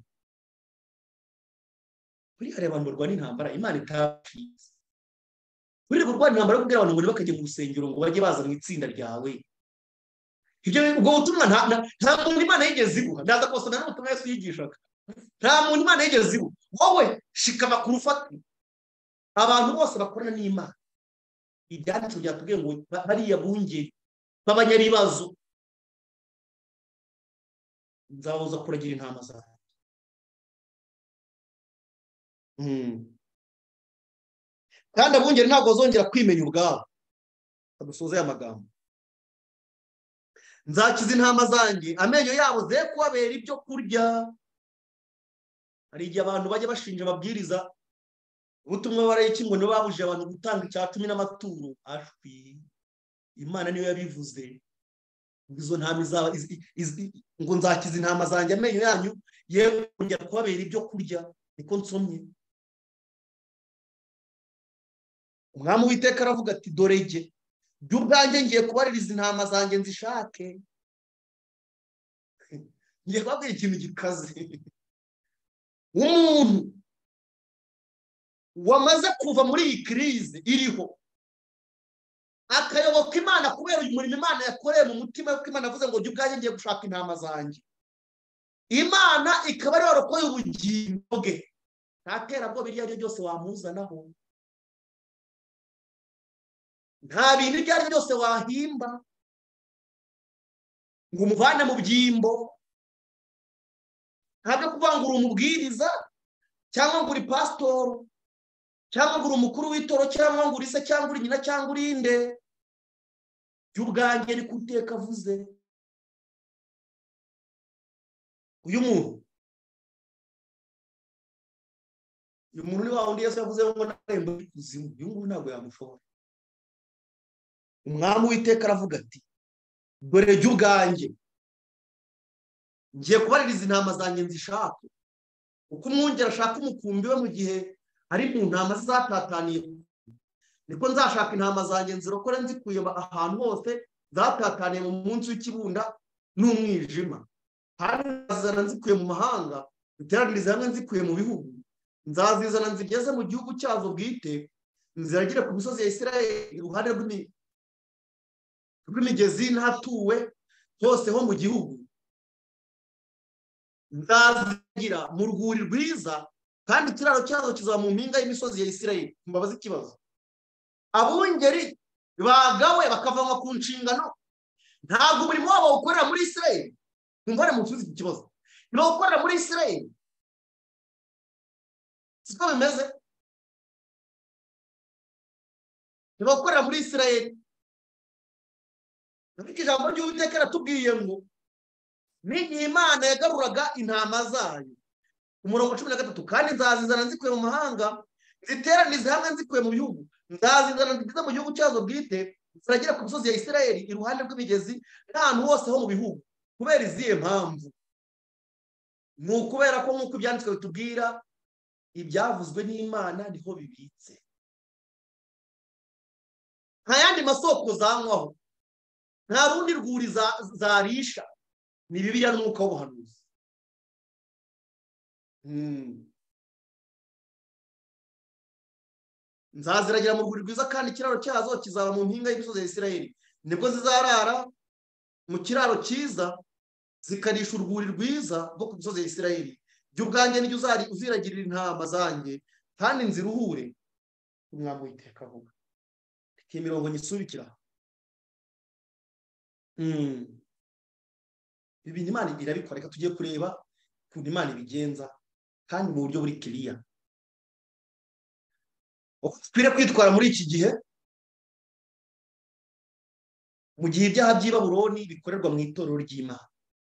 Kuri hari abantu barwana intambara Imana itabashize. Kuri barwana intambara yo kubwira abantu ngo bakajya mu rusengero ngo bajye baza mu itsinda ryawe. Ibyo ubwo butumwa nta muntu Imana yigeze iguha. Ndaza kosana n'ubutumwa Yesu yigishaga. Nta muntu Imana yigeze iguha. Wowe shikama ku rufatiro. Abantu bose bakorana n'Imana. Ibyanditswe byatubwiye ngo bariya bungeri b'abanyaribazo nzabuza kuragira intama zawe. Kandi abungeri ntabwo bazongera kwimenya ubwabo. Adusoze aya magambo, nzakiza intama zanjye, amenyo yabo ze kubabera ibyo kurya. Hari igihe abantu bajya bashinja ababwiriza ubutumwa barayiki ngo nibo babujije abantu gutanga icya 10 n'amaturo. Ashwi, Imana niyo yabivuze. Izo ntama ngo nzakiza intama zanjye, amenyo yanyu yewe kongera kubabera ibyo kurya. Niko nsomye. Umwami w'Iteka aravuga ati dore jye ubwanjye ngiye kubaririza intama zanjye nzishake. Ngiye kubabwira ikintu gikaze. Umuntu wamaze kuva muri iyi kirize iriho akayoboka Imana kubera uyu murimo Imana yakoreye mu mutima we, ko Imana avuze ngo jya ubwanjye ngiye gushaka intama zanjye, Imana ikaba ari warokoye ubugingo bwe, nta terabwoba iryo ari ryo ryose wamuzanaho, nta bintu ibyo ari byo byose wahimba ngo umuvane mu byimbo. Ntabwo kuvuga ngo uri umubwiriza cyangwa ngo uri pasitoro cyangwa ngo uri umukuru w'itoro cyangwa ngo uri se cyangwa uri nyina cyangwa uri inde. By'ubwanjye ni Uwiteka avuze. Uyu muntu ni wa wundi Yesu yavuze ngo narembo y'ikuzimu. Uyu nguyu ntabwo yamushobora. Umwami w'Iteka aravuga ati dore jya ubwanjye ngiye kubaririza intama zanjye nzishaka. Uko umwungeri ashaka umukumbi we mu gihe ari mu ntama zatataniye, niko nzashaka intama zanjye nzirokore nzikuye ahantu hose zatataniye mu munsi w'ikibunda n'umwijima. Kandi nzazizana nzikuye mu mahanga, ziteraniriza hamwe nzikuye mu bihugu. Nzazizana nzigeze mu gihugu cyazo bwite, nziragire ku misozi ya Isirayeli iruhande rw'imigezi ntatuwe hose ho mu gihugu. Nzazigira mu rwuri rwiza, kandi ikiraro cyazo kizaba mu mpinga y'imisozi ya Isirayeli. Mbabaza ikibazo, abungeri bagawe bakavanwa ku nshingano, ntabwo umurimo wabo ukorera muri Isirayeli? Mwumvane musubize iki kibazo. Ni ukorera muri Isirayeli? Siko bimeze? Ni ukorera muri Isirayeli? Ariko ijambo ry'Uwiteka ratubwiye ngo n'igihe Imana yagaruraga intama zayo, umurongo 13, kandi nzazizana nzikuye mu mahanga, ziteranize hamwe nzikuye mu bihugu. Nzazizana nzigize mu gihugu cyazo bwite, ziragira ku misozi ya Isirayeli iruhande rw'imigezi n'ahantu hose ho mu bihugu. Kubera izihe mpamvu? Ni ukubera ko nk'uko ibyanditswe bitubwira, ibyavuzwe n'Imana niho bibitse, nta yandi masoko zanywaho, nta rundi rwuri zarisha. Ni Bibiliya n'umwuka w'ubuhanuzi. Nzaziragira mu rwuri rwiza, kandi ikiraro cyazo kizaba mu mpinga y'imisozi ya Isirayeli. Nibwo zizarara mu kiraro cyiza, zikarisha urwuri rwiza rwo ku misozi ya Isirayeli. Jya ubwanjye nijye uziragirira intama zanjye, kandi nziruhure. Umwami w'Iteka avuga. Iyi mirongo nyisubikira. Ibintu Imana irabikora. Reka tugiye kureba ukuntu Imana ibigenza, kandi mu buryo buri kiriya. Twire kwitwara muri iki gihe, mu gihe ibyaha by'i Babuloni bikorerwa mu itorero ry'Imana.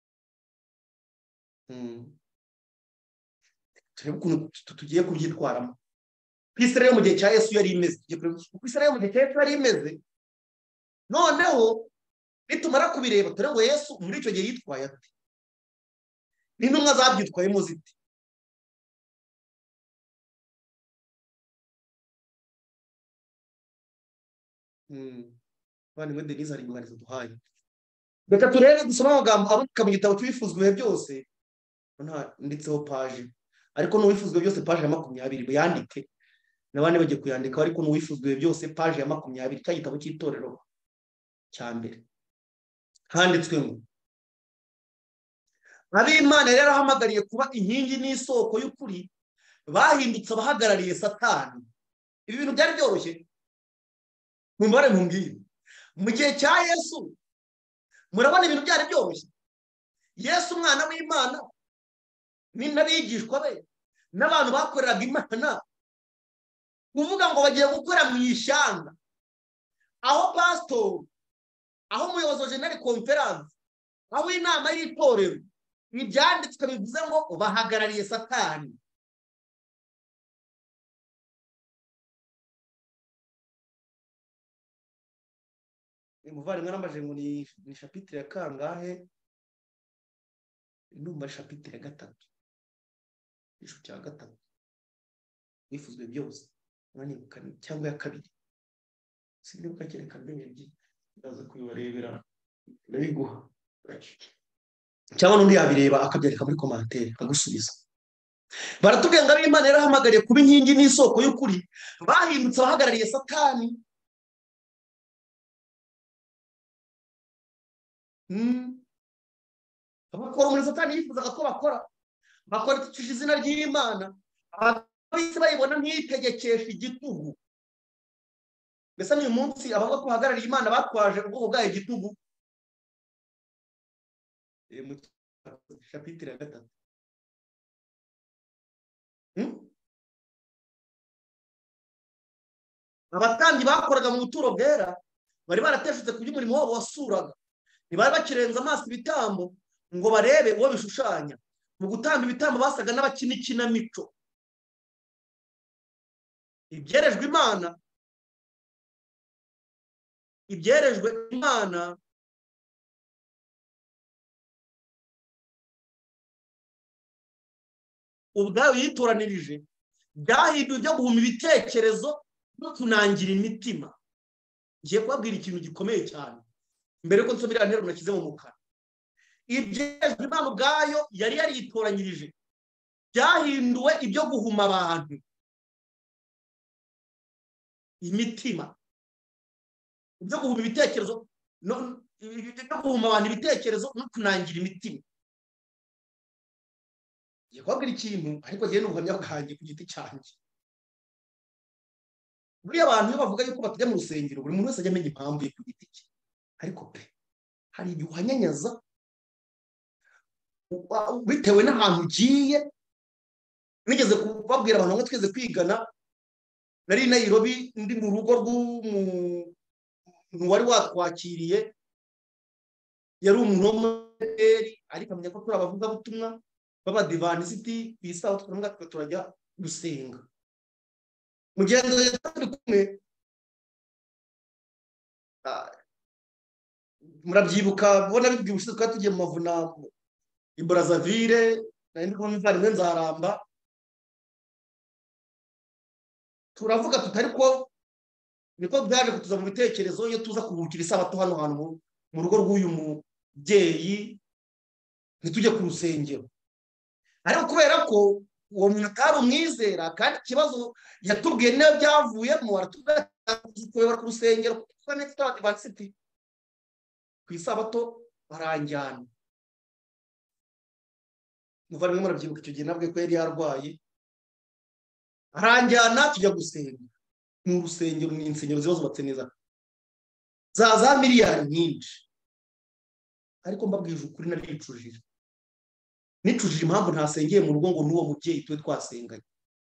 Turebe ukuntu tugiye kubyitwaramo. Ku Isirayeli mu gihe cya Yesu yari imeze. Ku Isirayeli mu gihe cya Yesu yari imeze. Noneho nitumara kubireba turebe ngo Yesu muri icyo gihe yitwaye ate, n'intumwa zabyitwayemo zite. Bavandimwe Denise hari ingwanizo duhaye. Reka turebe dusome amagambo aboneka mu gitabo cy'Uwifuzwa ibihe byose. Nditseho paje, ariko n'Uwifuzwa byose paje ya 20 yandike, n'abandi bagiye kuyandika, ariko n'Uwifuzwa ibihe byose paje ya 20, cya gitabo cy'itorero cya mbere. Handitswe ngo ab'Imana rero ahamagariye kuba inkingi n'isoko y'ukuri bahindutse abahagarariye Satani. Ibi bintu byari byoroshye? Mumbare mumbwire. Mu gihe cya Yesu murabona ibintu byari byoroshye? Yesu umwana w'Imana n'abigishwa be n'abantu bakoreraga Imana, kuvuga ngo bagiye gukora mu ishyanga, aho pastor, aho umuyobozi wa general conference, aho inama y'itorero, ibyanditswe bivuze ngo bahagarariye Satani. Umuvandimwe n'amaje ngo ni chapitre ya kangahe? Ndumva chapitre ya 3. igisho cya gatatu wifuzwe byose mwanibuka cyangwa ya kabiri sinibuka kereka mbere ndaza kuyibarebera ndabiguha cyangwa n'undi yabireba akabyandika muri komantere akagusubiza. Baratubwira ngo Imana yarahamagariye kuba inkingi n'isoko y'ukuri, bahindutse abahagarariye Satani. Abakora muri Satani yifuzaga ko bakora icyo izina ry'Imana, abahise bayibona nk'itegekesha igitugu. Mbese n'uyu munsi abavuga ko bahagarariye Imana batwaje ubwoko bwayo igitugu. Mu chapitre ya 3 abatambyi bakoraga mu buturo bwera bari barateshutse ku by'umurimo wabo wasuraga, ntibari bakirenza amaso ibitambo ngo barebe uwo bishushanya. Mu gutamba ibitambo basaga n'abakina ikinamico. Ibyerejwe Imana ubwayo yitoranirije byahinduye byo guhuma ibitekerezo no kunangira imitima. Ngiye kubabwira ikintu gikomeye cyane mbere ko nsubira nteruro nakize mu mukara. Ibyerejwe Imana ubwayo yari yaritoranyirije byahinduwe ibyo guhuma abantu imitima, ibyo guhuma ibitekerezo no guhuma abantu ibitekerezo no kunangira imitima. Ngiye kubabwira ikintu ariko gihe n'ubuhamya bwanjye ku giti cyanjye. Buriya abantu iyo bavuga yuko batajya mu rusengero buri muntu wese ajya amenya impamvu ye ku giti cye, ariko pe hari igihe uhanyanyaza bitewe n'ahantu ugiye. Nigeze kubabwira abantu bamwe tweze kwigana, nari i Nairobi ndi mu rugo rw'umuntu wari watwakiriye, yari umuntu w'umwere ariko amenya ko turi abavugabutumwa b'abadivanisiti bisaho turajya gusenga. Mu gihe turi kumwe murabyibuka bona bibwibushe twari tugiye mu mavuna i Brazzaville, nari ndi kumwe n'umuvandimwe Nzaramba, turavuga tutari ko niko byaje kutuza mu bitekerezo iyo tuza kuruhukira isabato hano hantu mu rugo rw'uyu mubyeyi ntitujye ku rusengero. Ariko kubera ko uwo muntu atari umwizera kandi ikibazo yatubwiye niyo byavuyemo, aratubwira ku rusengero kuko netse abadivanisiti ku isabato baranjyana. Muvandimwe murabyibuka icyo gihe nabwe ko yari yarwaye, aranjyana tujya gusenga mu rusengero, ni insengero ziba zubatse neza za miliyari nyinshi. Ariko mbabwije ukuri naricujije impamvu ntasengeye mu rugo ngo n'uwo mubyeyi twe twasenganye,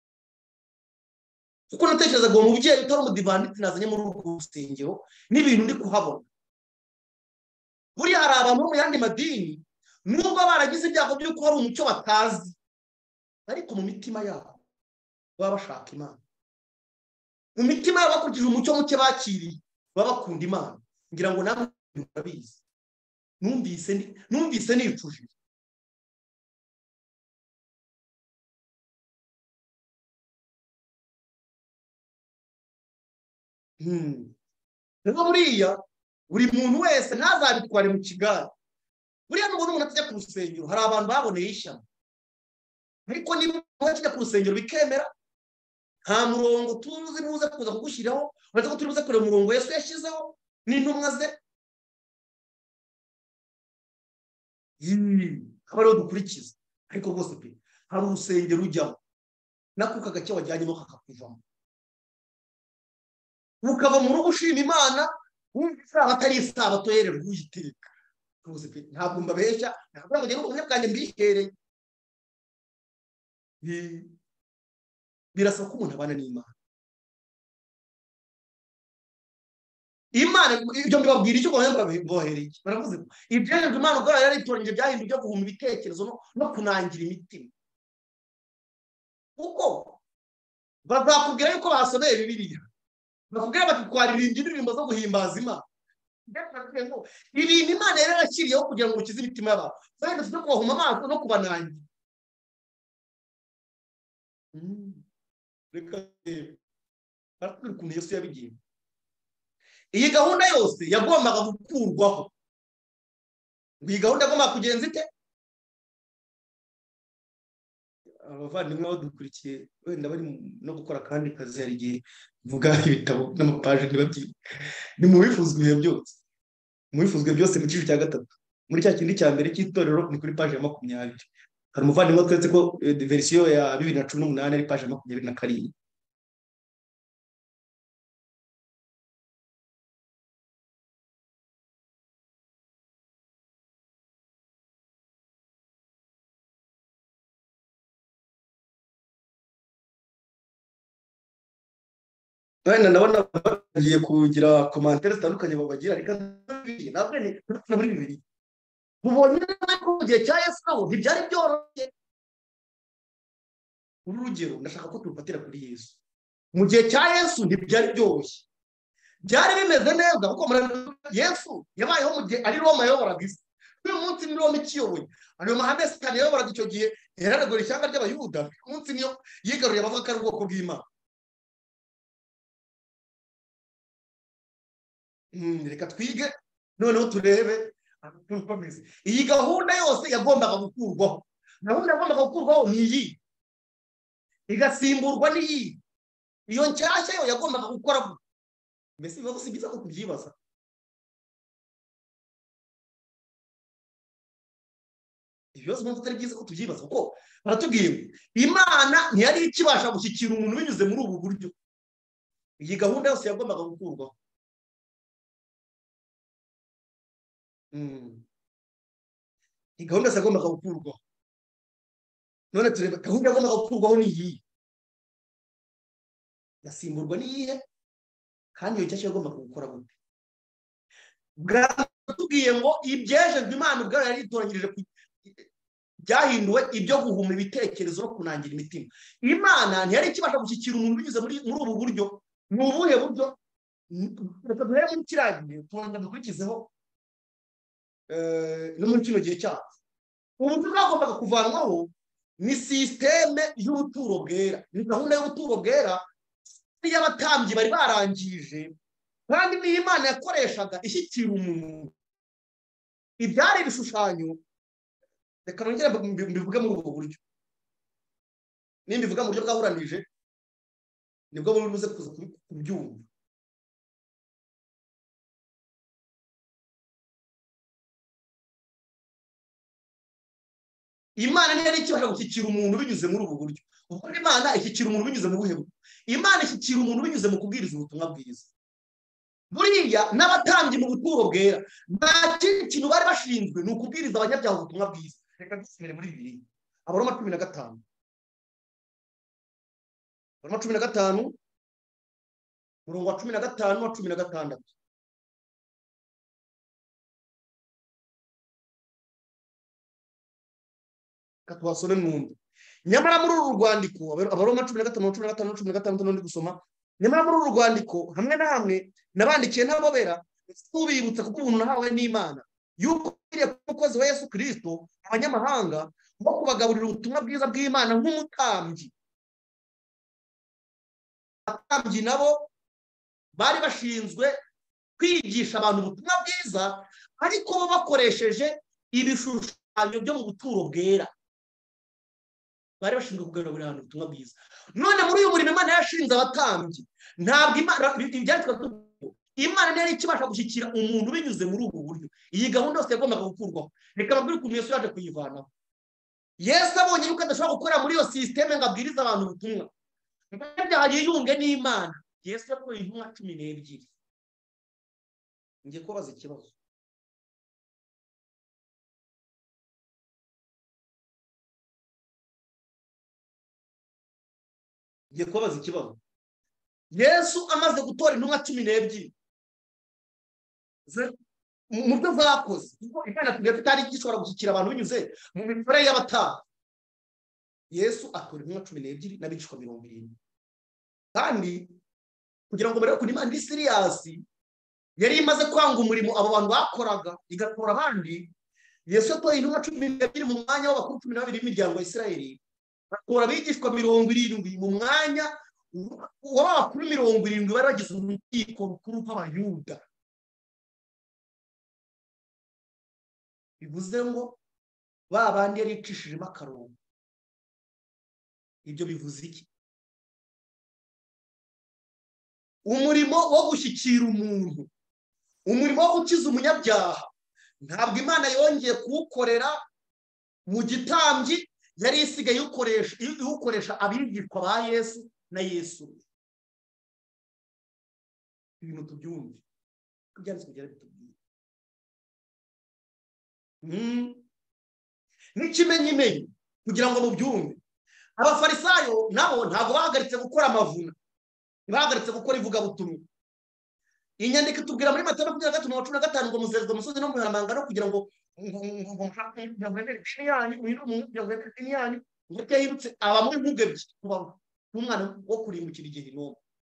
kuko natekerezaga uwo mubyeyi utari umudivaniti nazanye muri urwo rusengero n'ibintu ndi kuhabona. Buriya hari abantu mu yandi madini nubwo baragize ibyago by'uko hari umucyo batazi, ariko mu mitima yabo baba bashaka Imana. Mu mitima yabo bakurikije umucyo muke bakiriye baba bakunda Imana. Ngira ngo namwe murabizi. Numvise nicujije. Rero buriya buri muntu wese ntazabitware mu kigare. Buriya nubona umuntu atajya ku rusengero hari abantu baboneye ishyano, ariko niba wajya ku rusengero bikemera nta murongo tuzi muze kuza kugushyiraho, uretse ko turi buze kureba umurongo Yesu yashyizeho n'intumwa ze, aba ariho dukurikiza. Ariko rwose pe hari urusengero ujyamo nakuka gake wajyanyemo kakakuvamo, ukava mu rugo ushima Imana wumva isaha atari isabato yererwa uyiteka. Rwose pe ntabwo mbabeshya, ntabwo ngo ngende ubumwe bwanjye mbwihereye. Birasaba ko umuntu abana n'Imana. Imana ibyo mbabwira icyo bohereye baravuze ko ibyerejwe Imana ubwayo yaritoranyije byahinduye byo guhuma ibitekerezo no kunangira imitima. Kuko bazakubwira yuko basomeye Bibiliya, bakubwira bati twaririmbye indirimbo zo guhimbaza Imana. Ibintu Imana yari yarashyiriyeho kugira ngo ukize imitima y'abantu, kandi no kubahuma amaso no kubanangira. reka aratubwira ukuntu Yesu yabigiye. Iyi gahunda yose yagombaga gukurwaho. Iyi gahunda yagombaga kugenza ite? Abavandimwe badukurikiye wenda bari no gukora kandi kazi, hari igihe mvuga ibitabo n'amapaje ntibabyiye. Ni mu bifuzwa ibihe byose, mu bifuzwe byose mu cyiciro cya gatatu, muri cya kindi cya mbere cy'itorero, ni kuri paje ya 20. Hari umuvandimwe twetse ko verisiyo ya 2018 ari paje ya 27. Wenda ndabona bagiye kugira komantere zitandukanye babagira, reka nabwo ni muri bibiri. Mubonye ko mu gihe cya Yesu naho ntibyari byoroshye. Urugero ndashaka ko tufatira kuri Yesu. Mu gihe cya Yesu ntibyari byoroshye, byari bimeze neza kuko Yesu yabayeho mu gihe ari Roma yayoboraga isi. Uyu munsi ni Roma ikiyoboye. Ariyo mahame Satani yayoboraga icyo gihe, yararagura ishyanga ry'Abayuda. Uyu munsi niyo yigaruriye abavuga ko ari ubwoko bw'Imana. Reka twige noneho turebe iyi gahunda yose yagombaga gukurwaho. Gahunda yagombaga gukurwaho ni iyi, igasimburwa n'iyi. Iyo nshyashya yo yagombaga gukora. Mbese biba si byiza ko kubyibaza. Ibibazo mpamvu atari byiza ko tubyibaza kuko baratubwiye Imana ntiyari ikibasha gushyikira umuntu binyuze muri ubu buryo. Iyi gahunda yose yagombaga gukurwaho. Iyi gahunda yose yagombaga gukurwaho. None tureba gahunda yagombaga gukurwaho ni iyi, yasimburwa n'iyihe, kandi iyo nshyashya yagombaga gukora gute? Bwatubwiye ngo ibyejejwe Imana ubwayo yari itoranyirije byahinduwe ibyo guhuma ibitekerezo no kunangira imitima. Imana ntiyari ikibasha gushyikira umuntu binyuze muri ubu buryo. Ni ubuhe buryo? Reka duhere muri kiriya tubanza dukurikizeho no muri kino gihe cyacu. Uburyo bwagombaga kuvanwaho ni sisiteme y'ubuturo bwera. Ni gahunda y'ubuturo bwera y'abatambyi bari barangije, kandi niyo Imana yakoreshaga ishyikira umuntu. Ibyari ibishushanyo, reka nongere mbivuge muri ubwo buryo. Nimbivuga mu buryo bwahuranije nibwo muri buze kuza kubyumva. Imana ntiyari ikibasha gushyikira umuntu binyuze muri ubu buryo. Ubwo Imana ishyikira umuntu binyuze mu buhe buryo? Imana ishyikira umuntu binyuze mu kubwiriza ubutumwa bwiza. Buriya n'abatambyi mu buturo bwera nta kindi kintu bari bashinzwe, ni ukubwiriza abanyabyaha ubutumwa bwiza. Reka dusubire muri Bibiliya. Abaroma 15, Abaroma 15 umurongo wa 15 wa 16. Katwasone n'undi. Nyamara muri uru rwandiko, Abaroma 15 n'undi gusoma. Nyamara muri uru rwandiko hamwe na hamwe nabandikiye n'abobera tubibutsa kuko ubuntu nahawe n'Imana yuko iriye umukozi wa Yesu Kristo abanyamahanga wo kubagaburira ubutumwa bwiza bw'Imana nk'umutambyi. Abatambyi nabo bari bashinzwe kwigisha abantu ubutumwa bwiza, ariko bo bakoresheje ibishushanyo byo mu buturo bwera. Bari bashinzwe kugaburira abantu ubutumwa bwiza. None muri uyu murimo Imana yashinze abatambyi, ntabwo Imana ntiyari ikibasha gushyikira umuntu binyuze muri ubu buryo. Iyi gahunda yose yagombaga gukurwaho. Reka babwire ukuntu Yesu yaje kuyivanaho. Yesu abonye yuko adashobora gukora muri iyo sisiteme ngo abwirize abantu ubutumwa, ibyaha yiyunge n'Imana. Yesu yakuye intumwa 12. Ngiye kubaza ikibazo. Yesu amaze gutora intumwa 12 mu byo zakoze, Imana tugeze itari gishobora gushyikira abantu binyuze mu mikorere y'abatambyi. Yesu atora intumwa 12 n'abigishwa 70. Kandi kugira ngo mbere ko Imana iri serious, yari imaze kwanga umurimo abo bantu bakoraga igatora abandi. Yesu yatoye intumwa 12 mu mwanya w'abakuru 12 b'imiryango ya Isirayeli, akora abigishwa 70 mu mwanya w'abakuru 70 bari bagize urukiko rukuru rw'abayuda. Bivuze ngo ba bandi yari yicishijemo akarongo. Ibyo bivuze iki? Umurimo wo gushyikira umuntu, umurimo wo gukiza umunyabyaha, ntabwo Imana yongeye kuwukorera mu gitambyi, yari isigaye iwukoresha abigishwa ba Yesu na Yesu. Ibintu tubyumve kubyanditswe kugera bitubwira. N'ikimenyimenyi kugira ngo mubyumve, abafarisayo nabo ntabwo bahagaritse gukora amavuna, bahagaritse gukora ivugabutumwa. Inyandiko itubwira muri Matayo 23:15 ngo muzezwe umusozi no muhamanga no kugira ngo yibutse abamwe nk'ubwebye n'umwana wo kurimbukira igihe inoma.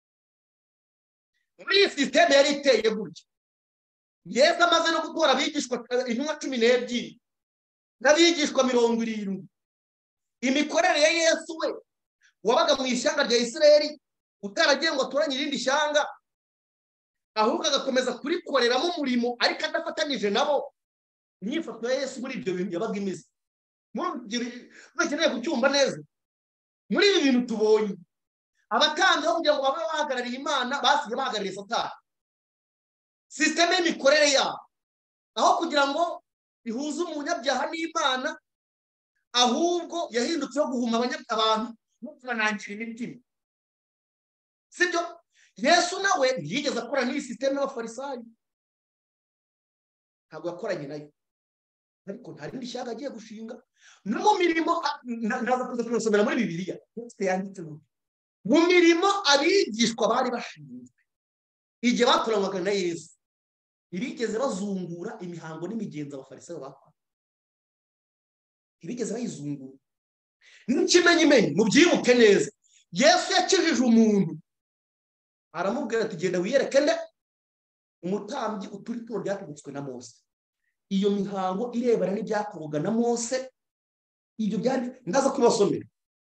Muri iyi sisiteme yari iteye gutya, Yesu amaze no gutora abigishwa intumwa 12 n'abigishwa 70. Imikorere ya Yesu we wabaga mu ishyanga rya Isirayeli, utaragiye ngo atoranye irindi shyanga, ahubwo agakomeza kurikoreramo umurimo ariko adafatanije nabo. Imyifato ya Yesu muri ibyo bintu yabaga imeze. Mukeneye kucyumva neza. Muri ibi bintu tubonye, abatambyi bo kugira ngo babe bahagarariye Imana basigaye bahagarariye Satani. Sisiteme y'imikorere yabo, aho kugira ngo ihuze umunyabyaha n'Imana, ahubwo yahindutse yo guhuma abantu no kubanangira imitima. Sibyo? Yesu nawe ntiyigeze akora n'iyi sisiteme y'abafarisayo, ntabwo yakoranye nayo, ariko nta rindi shyaka agiye gushinga. No mu mirimo ndaza kuza kubisomera muri Bibiliya yanditse mu mirimo abigishwa bari bashinzwe igihe batoranywaga na Yesu, ntibigeze bazungura imihango n'imigenzo abafarisayo bakora, ntibigeze bayizungura. N'ikimenyimenyi mubyibuke neza, Yesu yakijije umuntu, aramubwira ati genda wiyereke nde umutambyi uturi ituro ryategetswe na Mose. Iyo mihango irebana n'ibyakorwaga na Mose, ibyo byari ndaza kubasomera.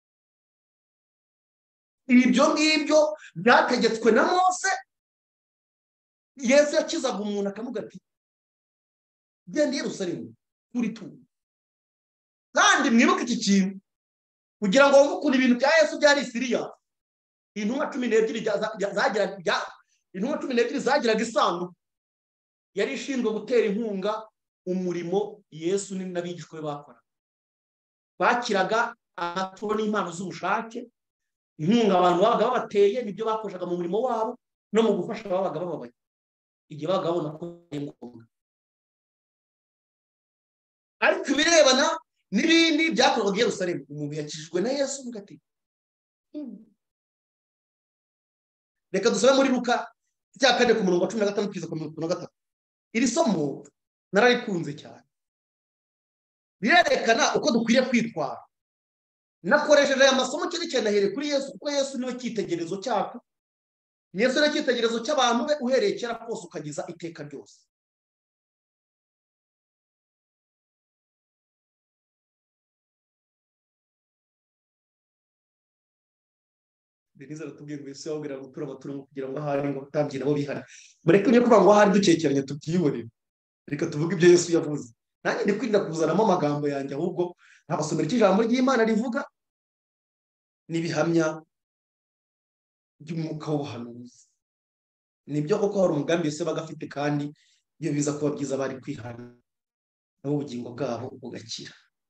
Ibyo ngibyo byategetswe na Mose. Yesu yakizaga umuntu akamubwira ati genda i Yerusalemu turi ituro. Kandi mwibuke iki kintu kugira ngo wumve ukuntu ibintu bya Yesu byari Siriya. Intumwa 12 zagiraga isanduku yari ishinzwe gutera inkunga umurimo Yesu n'abigishwa be bakora. Bakiraga amaturo n'impano z'ubushake, inkunga abantu babaga babateye, nibyo bakoreshaga mu murimo wabo no mu gufasha ababaga bababaye igihe babaga babona ko ari ngombwa. Ariko ibirebana n'ibindi byakorwaga i Yerusalemu, umuntu yakijijwe na Yesu mugati. Reka dusome muri Luka 4:16-33. Iri somo nararikunze cyane, birerekana uko dukwiye kwitwara. Nakoresheje aya masomo cyane nahereye kuri Yesu, kuko Yesu niwe cyitegerezo cyacu. Yesu niwe cyitegerezo cy'abantu be uhereye kera kose ukageza iteka ryose. Denise aratubwiye ngo Yesu yabwira gutura amaturo kugira ngo ahari ngo batambye nabo bihana. Mureke nyo kuvuga ngo ahari dukekeranye tubyibonera. Reka tuvuge ibyo Yesu yavuze. Nanjye ndi kwirinda kuzanamo amagambo yanjye, ahubwo ntabasomera ijambo ry'Imana rivuga n'ibihamya by'umwuka w'ubuhanuzi. Nibyo koko hari umugambi Yesu bagafite, kandi iyo biza kuba byiza bari kwihana nabo ubugingo bwabo bugakira.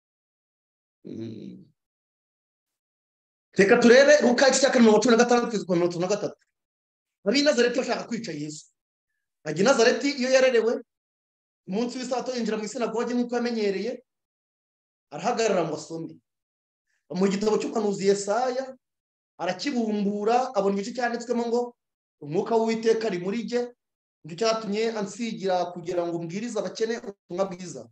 Reka turebe Luka 4:16-33. Abi Nazareti bashaka kwica Yesu. Ajya i Nazareti iyo yarerewe, umunsi w'isabato yinjira mu isinagogi nk'uko yamenyereye, arahagarara ngo asome. Mu gitabo cy'umuhanuzi Yesaya arakibumbura, abona igice cyanditswemo ngo umwuka w'Uwiteka ari muri jye, nicyo cyatumye ansigira kugira ngo mbwirize abakene ubutumwa bwiza.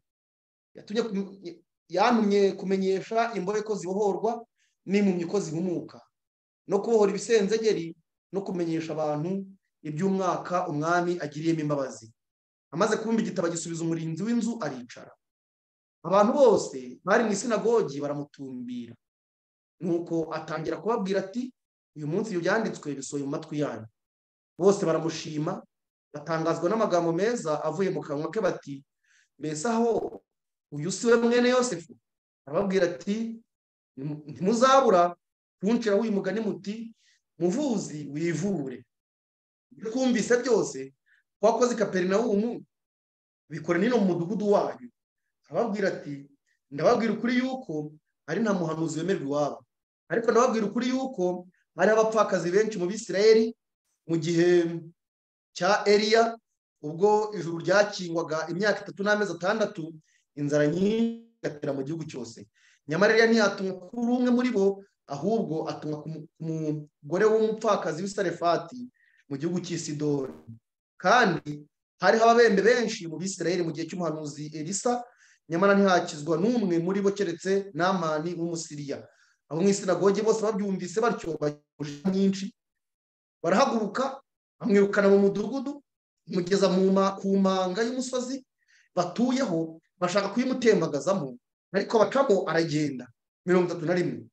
Yantumye kumenyesha imbohe ko zibohorwa n'impumyi ko zihumuka, no kubohora ibisenzegeri, no kumenyesha abantu iby'umwaka umwami agiriyemo imbabazi. Amaze kubumba igitabo gisubiza umurinzi w'inzu aricara. Abantu bose bari mu isinagogi baramutumbira. nuko atangira kubabwira ati uyu munsi ibyo byanditswe bisohoye mu matwi yanyu. Bose baramushima batangazwa n'amagambo meza avuye mu kanwa ke bati mbese aho uyu si we mwene Yosefu? Arababwira ati ntimuzabura kunciraho uyu mugani muti muvuzi wivure. Ibyo twumvise byose twakoze i Kaperinawumu bikora nino mu mudugudu wanyu. Arababwira ati ndababwira ukuri yuko ari nta muhanuzi wemerwa iwabo, ariko ndababwira ukuri yuko hari abapfakazi benshi mu Bisirayeli mu gihe cya Eliya, ubwo ijuru ryakingwaga imyaka 3 n'amezi 6, inzara nyinshi igatera mu gihugu cyose. Nyamara Eliya ntiyatumwa kuri umwe muri bo, ahubwo atumwa ku mugore w'umupfakazi w'i Sarefati mu gihugu cy'i Sidoni. Kandi hariho ababembe benshi mu Bisirayeli mu gihe cy'umuhanuzi Elisa, nyamara ntihakizwa n'umwe muri bo keretse Namani w'Umusiriya. Abo mu isinagogi bose babyumvise batyo baje nyinshi, barahaguruka amwirukana mu mudugudu, mugeza ku manga y'umusozi batuyeho, bashaka kuyimutembagazamo, ariko bacamo aragenda. 31.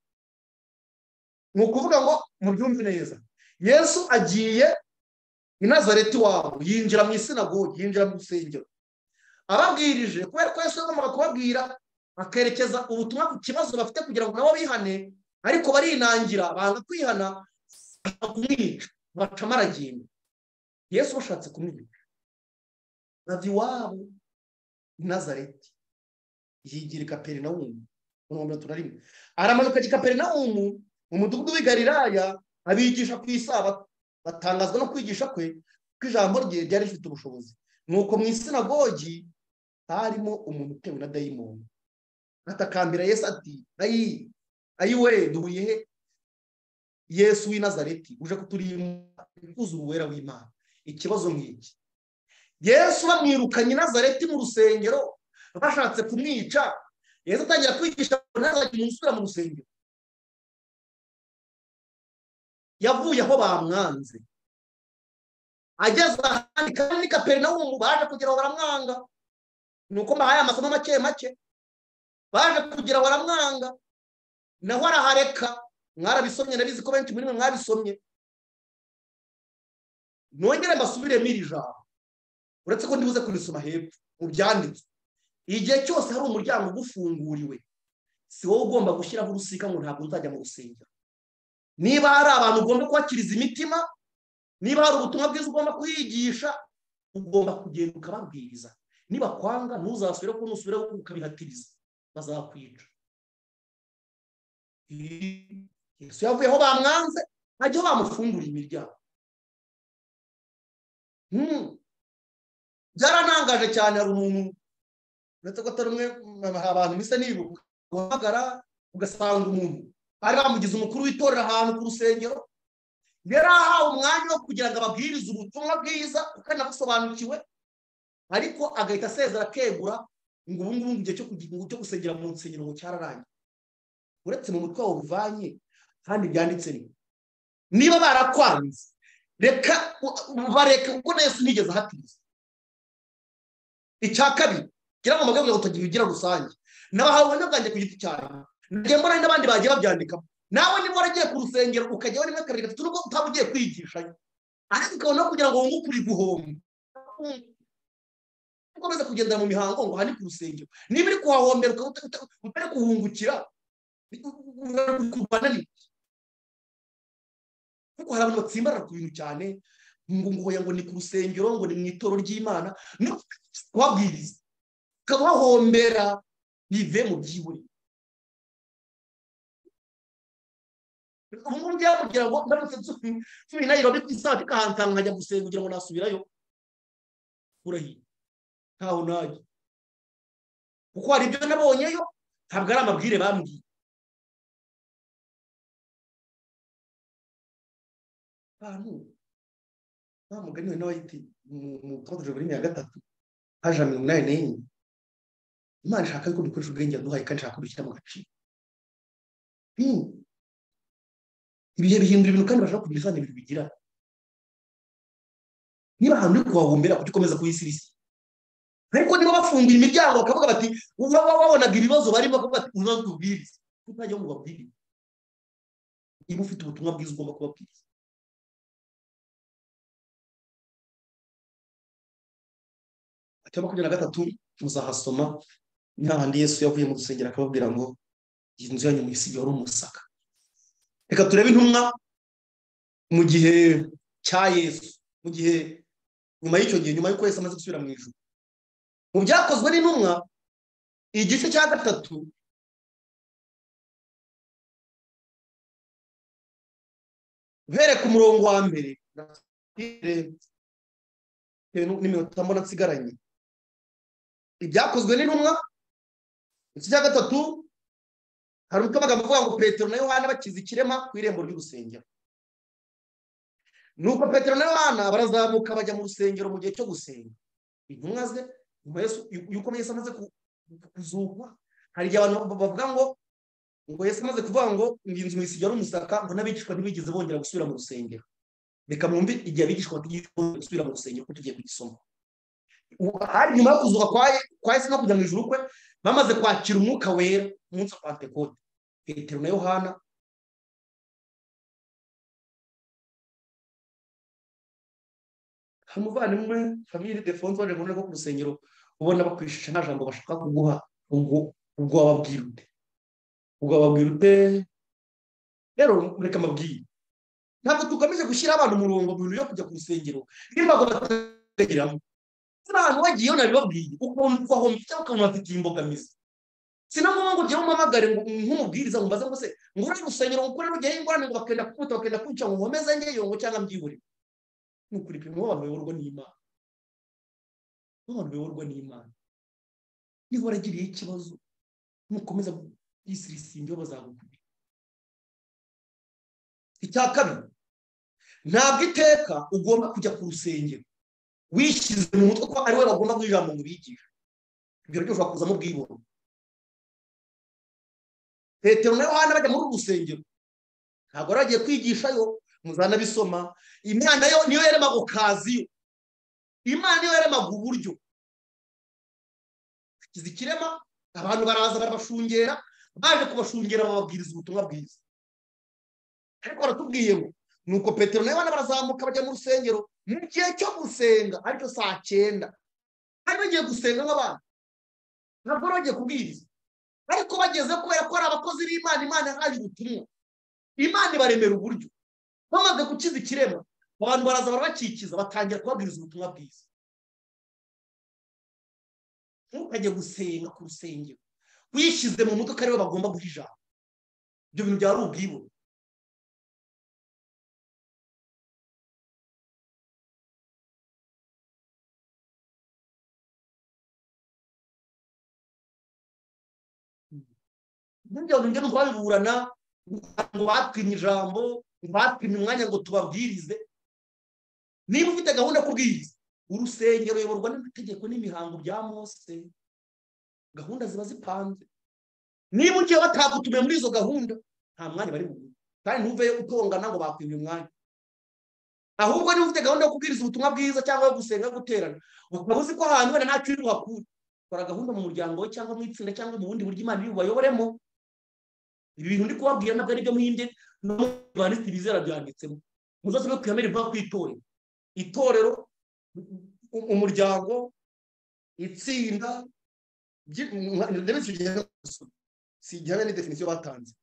Ni ukuvuga ngo mubyumve neza, Yesu agiye i Nazareti wabo, yinjira mu isinagogi, yinjira mu rusengero, ababwirije kubera ko Yesu yagombaga kubabwira, akerekeza ubutumwa ku kibazo bafite kugira ngo nabo bihane, ariko barinangira banga kwihana, kumwica, bacamo aragenda. Yesu bashatse kumwica, bava iwabo i Nazareti yigira i Kaperinawumu. 31. Aramanuka i Kaperinawumu mu mudugudu w'i Galilaya, abigisha ku isabato. Batangazwa no kwigisha kwe, ko ijambo rye ryari rifite ubushobozi. Nuko mu isinagogi harimo umuntu utewe na dayimoni, atakambira Yesu ati ayi we duhuye he Yesu w'i Nazareti, uje kuturimba kuzura uwera w'Imana? Ikibazo nk'iki, Yesu bamwirukanye i Nazareti mu rusengero bashatse kumwica, Yesu atangira kwigisha ntazajya umusubira mu rusengero. Yavuye aho bamwanze, ageze ahandi kandi Kaperinawumu baje kugira baramwanga. Nuko mbahaye amasomo make make, baje kugira baramwanga, naho arahareka. Mwarabisomye, nabizi ko benshi muri mwe mwabisomye. Nongere mbasubiremo iri jambo, uretse ko ndibuze kurisoma hepfo mu byanditswe. Igihe cyose hari umuryango ugufunguriwe, si wowe ugomba gushyiraho urusika ngo ntabwo nzajya mu rusengero. Niba hari abantu ugomba kwakiriza imitima, niba hari ubutumwa bwiza ugomba kuhigisha, ugomba kugenda ukababwiriza. Niba kwanga ntuzasubire ko nusubire ukabihatiriza, bazakwica. Yesu yavuye aho bamwanze, ajya bamufungurira imiryango. Byaranangaje cyane. Hari umuntu uretse ko atari umwe, abantu bisa nibuka guhamagara ugasanga umuntu bari bamugize umukuru w'itorero ahantu ku rusengero, yari ahawe umwanya wo kugira ngo ababwirize ubutumwa bwiza kuko anabusobanukiwe, ariko agahita asezera akegura ngo ubu ngubu igihe cyo gusengera mu nsengero ngo cyararangiye. Uretse mu mutwe wawe ubuvanye, kandi byanditse niba barakwanze, bareka kuko na Yesu ntigeze ahatiriza. Icya kabiri, gira ngo amagambo utagira ugira rusange, nabahawe ubuhamya bwanjye ku giti cyawe, nagiye mbona n'abandi bagiye babyandikamo. Nawe niba waragiye ku rusengero ukajyaho rimwe kabiri gatatu, nubwo utaba ugiye kwigishayo, ariko ukabona kugira ngo wunguke uri guhomba, ukomeza kugendera mu mihango ngo hani ku rusengero. Niba uri kuhahombera utari kuhungukira, kuko hari abantu batsimbarara ku bintu cyane, ngo ni ku rusengero, ngo ni mu itoro ry'Imana, no kubabwiriza ukabahombera, bive mu byiburi. Umuntu yamugira ngo ndamutse nsubira i Nairobi ku isaha ikahankanga nkajya gusenga kugira ngo nasubirayo, urahiye ntaho najya, kuko hari ibyo nabonyeyo ntabwo ari amabwire bambwiye. Abantu bamugani we nawe iti mu twaje buri 3 haje 84. Imana ishaka ko dukoresha ubwenge yaduhaye kandi ishaka kubishyira mu gaciro. Ibihe bihindura ibintu kandi bashaka kugira isano ibintu bigira. Niba ahantu uri kuhahombera kuko ukomeza kuyisirisi, ariko niba bafungira imiryango bakavuga bati wabonaga ibibazo barimo, bakavuga ati uzatubwirize, utajya mu babwirize. niba ufite ubutumwa bwiza ugomba kubabwiriza. Icya 23 muzahasoma n'ahandi Yesu yavuye mu rusengero akababwira ngo iyi nzu yanyu muyisige wari umusaka. Reka turebe intumwa mu gihe cya Yesu, mu gihe nyuma y'icyo gihe, nyuma y'uko Yesu amaze gusubira mu ijuru. Mu byakozwe n'intumwa igice cya 3 uhere ku murongo wa mbere n'iminota mbona nsigaranye. Ibyakozwe n'intumwa igice cya 3 hari amagambo avuga ngo Petero na Yohana bakiza ikirema ku irembo ry'urusengero. Nuko Petero na Yohana barazamuka bajya mu rusengero mu gihe cyo gusenga. Intumwa ze nyuma yuko Yesu amaze kuzugwa, hari igihe abantu bavuga ngo Yesu amaze kuvuga ngo inzu muyisige ari umusaka, ngo n'abigishwa ntibigeze bongera gusubira mu rusengero. Reka mwumve igihe abigishwa batigeze gusubira mu rusengero ko tugiye kugisoma. Hari nyuma yo kuzuka kwa Yesu no kujya mu ijuru kwe, bamaze kwakira umwuka wera umunsi wa Pentekote. Petero na Yohana umuvandimwe famille de fonds waje ngo ku rusengero ubona bakwishisha nta jambo bashaka kuguha, ubwo wababwira ute. Rero reka mabwire, ntabwo tugamije gushyira abantu umurongo mu bintu yo kujya ku rusengero nimbago batagiramo. Abantu wagiyeyo nabibabwiye ukumva aho cyangwa ukamva afite imbogamizi. Sinamubona ngo ujye umamagare nk'umubwiriza ngo mbaze ngo se ngo uri rusengero ngo kurero ujye ingorane ngo bakenda kukuta bakenda kwica ngo nkomeze ngeyo ngo cyangwa mbyibure. Nukuri pe mu bantu bayoborwa n'Imana. Niba waragiriye ikibazo mukomeza yisirisimbe bazagukubira. Icya kabiri, ntabwo iteka ugomba kujya ku rusengero wishyize mu mutwe ko ari we bagomba kwijambo ngo bigishe. Ibyo ryo ushobora kuzamo ubwibone. Petero na Yohana bajya muri urusengero ntabwo baragiye kwigishayo, muzanabisoma. Imana yo niyo yaremaga okaziyo, Imana niyo yaremaga uburyo. Kiza ikirema, abantu baraza barabashungera, baje kubashungera bababwiriza ubutumwa bwiza. Ariko baratubwiye ngo nuko Petero na Yohana barazamuka bajya mu rusengero mu gihe cyo gusenga, ariko saa 9 hari bagiye gusenga nk'abana, ntabwo bagiye kubwiriza. Ariko bageze kubera ko ari abakozi b'Imana, Imana yahaye ubutumwa, Imana ibaremera uburyo. Bamaze gukiza ikirema, abantu baraza barabakikiza batangira kubabwiriza ubutumwa bwiza. Ntukajye gusenga ku rusengero wishyize mu mutwe ko aribo bagomba guha ijambo. Ibyo bintu byari ubwibone. Nibyo bintu twabiburana ngo batwimye ijambo, batwimye umwanya ngo tubabwirize. Niba ufite gahunda yo kubwiriza, urusengero ruyoborwa n'amategeko n'imihango bya Mose. Gahunda ziba zipanze. Niba ugiye batagutumiye muri izo gahunda, nta mwanya bari buguhe, kandi ntuveyo utongana ngo bakwimye umwanya. Ahubwo niba ufite gahunda yo kubwiriza ubutumwa bwiza cyangwa yo gusenga yo guterana, ukaba uzi ko ahantu wenda nta kintu uhakura, kora gahunda mu muryango we cyangwa mu itsinda cyangwa mu bundi buryo Imana iri bubayoboremo. Ibi bintu ndi kubabwira ntabwo ari byo muhinde no mu banditsi bizera byanditsemo. Muzose no kwemererwa kwitorera. Itorero, umuryango, itsinda, si igihanga ni definisiyo batanze.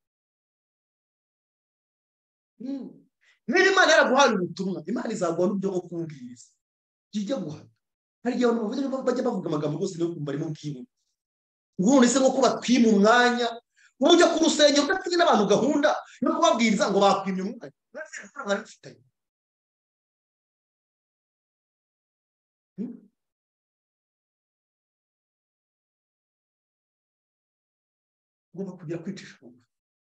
Niba Imana yaraguhaye ubutumwa, Imana izaguha n'uburyo bwo kubwiriza. Kijya guhana. Hari igihe abantu bajya bavuga amagambo rwose niyo kumva arimo bwibone. Ngo nise nko kuba twima umwanya, ujya ku rusengero udafite n'abantu gahunda yo kubabwiriza ngo bakwimye umwanya. Ugomba kugira kwicisha bugufi.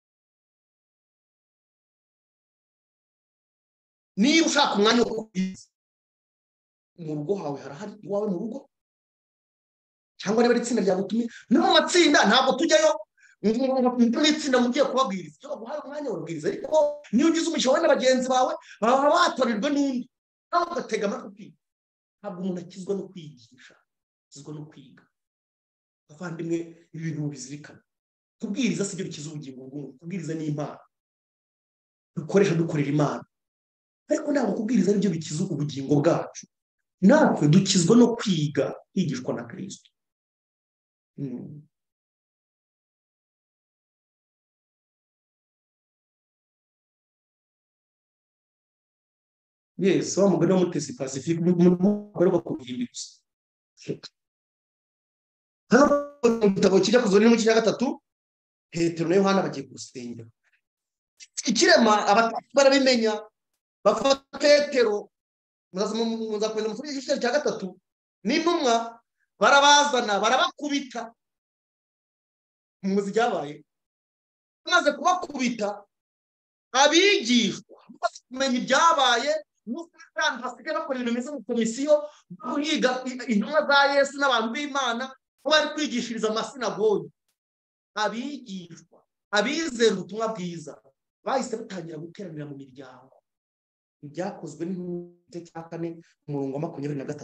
Niba ushaka umwanya wo kubwiriza mu rugo hawe, harahari iwawe mu rugo, cyangwa niba ari itsinda ryagutumye no mu matsinda, ntabwo tujyayo mu itsinda mugiye kubabwiriza. Cyo baguhaye umwanya wabwiriza, ariko niyo ugize umugisha wowe na bagenzi bawe baba batorirwe n'undi, nawe ugatega amatwi. Ntabwo umuntu akizwa no kwigisha, akizwa no kwiga. Abavandimwe, ibi bintu bizirikana. Kubwiriza si byo bikiza ubugingo bw'umuntu, kubwiriza ni Imana. dukoresha dukorera Imana, ariko ntabwo kubwiriza ari byo bikiza ubugingo bwacu. Natwe dukizwa no kwiga, kwigishwa na Kristo. Yes, wa mugani wa Mutesi Pacifique umugore bakubwira gusa. Mu gitabo kijya kuzona mu cya gatatu, Petero na Yohana bagiye gusengera. Ikirema abatatu barabimenya, bafata Petero muzakomeza mu gice cya gatatu n'intumwa, barabazana barabakubita. Muzi byabaye, maze kubakubita abigishwa kumenya ibyabaye, nuko kandi basigaye bakora ibintu bimeze nka komisiyo guhiga intumwa za Yesu n'abantu b'Imana, ko bari kwigishiriza amasinagogi. Abigishwa, abizera ubutumwa bwiza, bahise batangira guteranira mu miryango. Ibyakozwe n'igice cya 4 umurongo wa 23.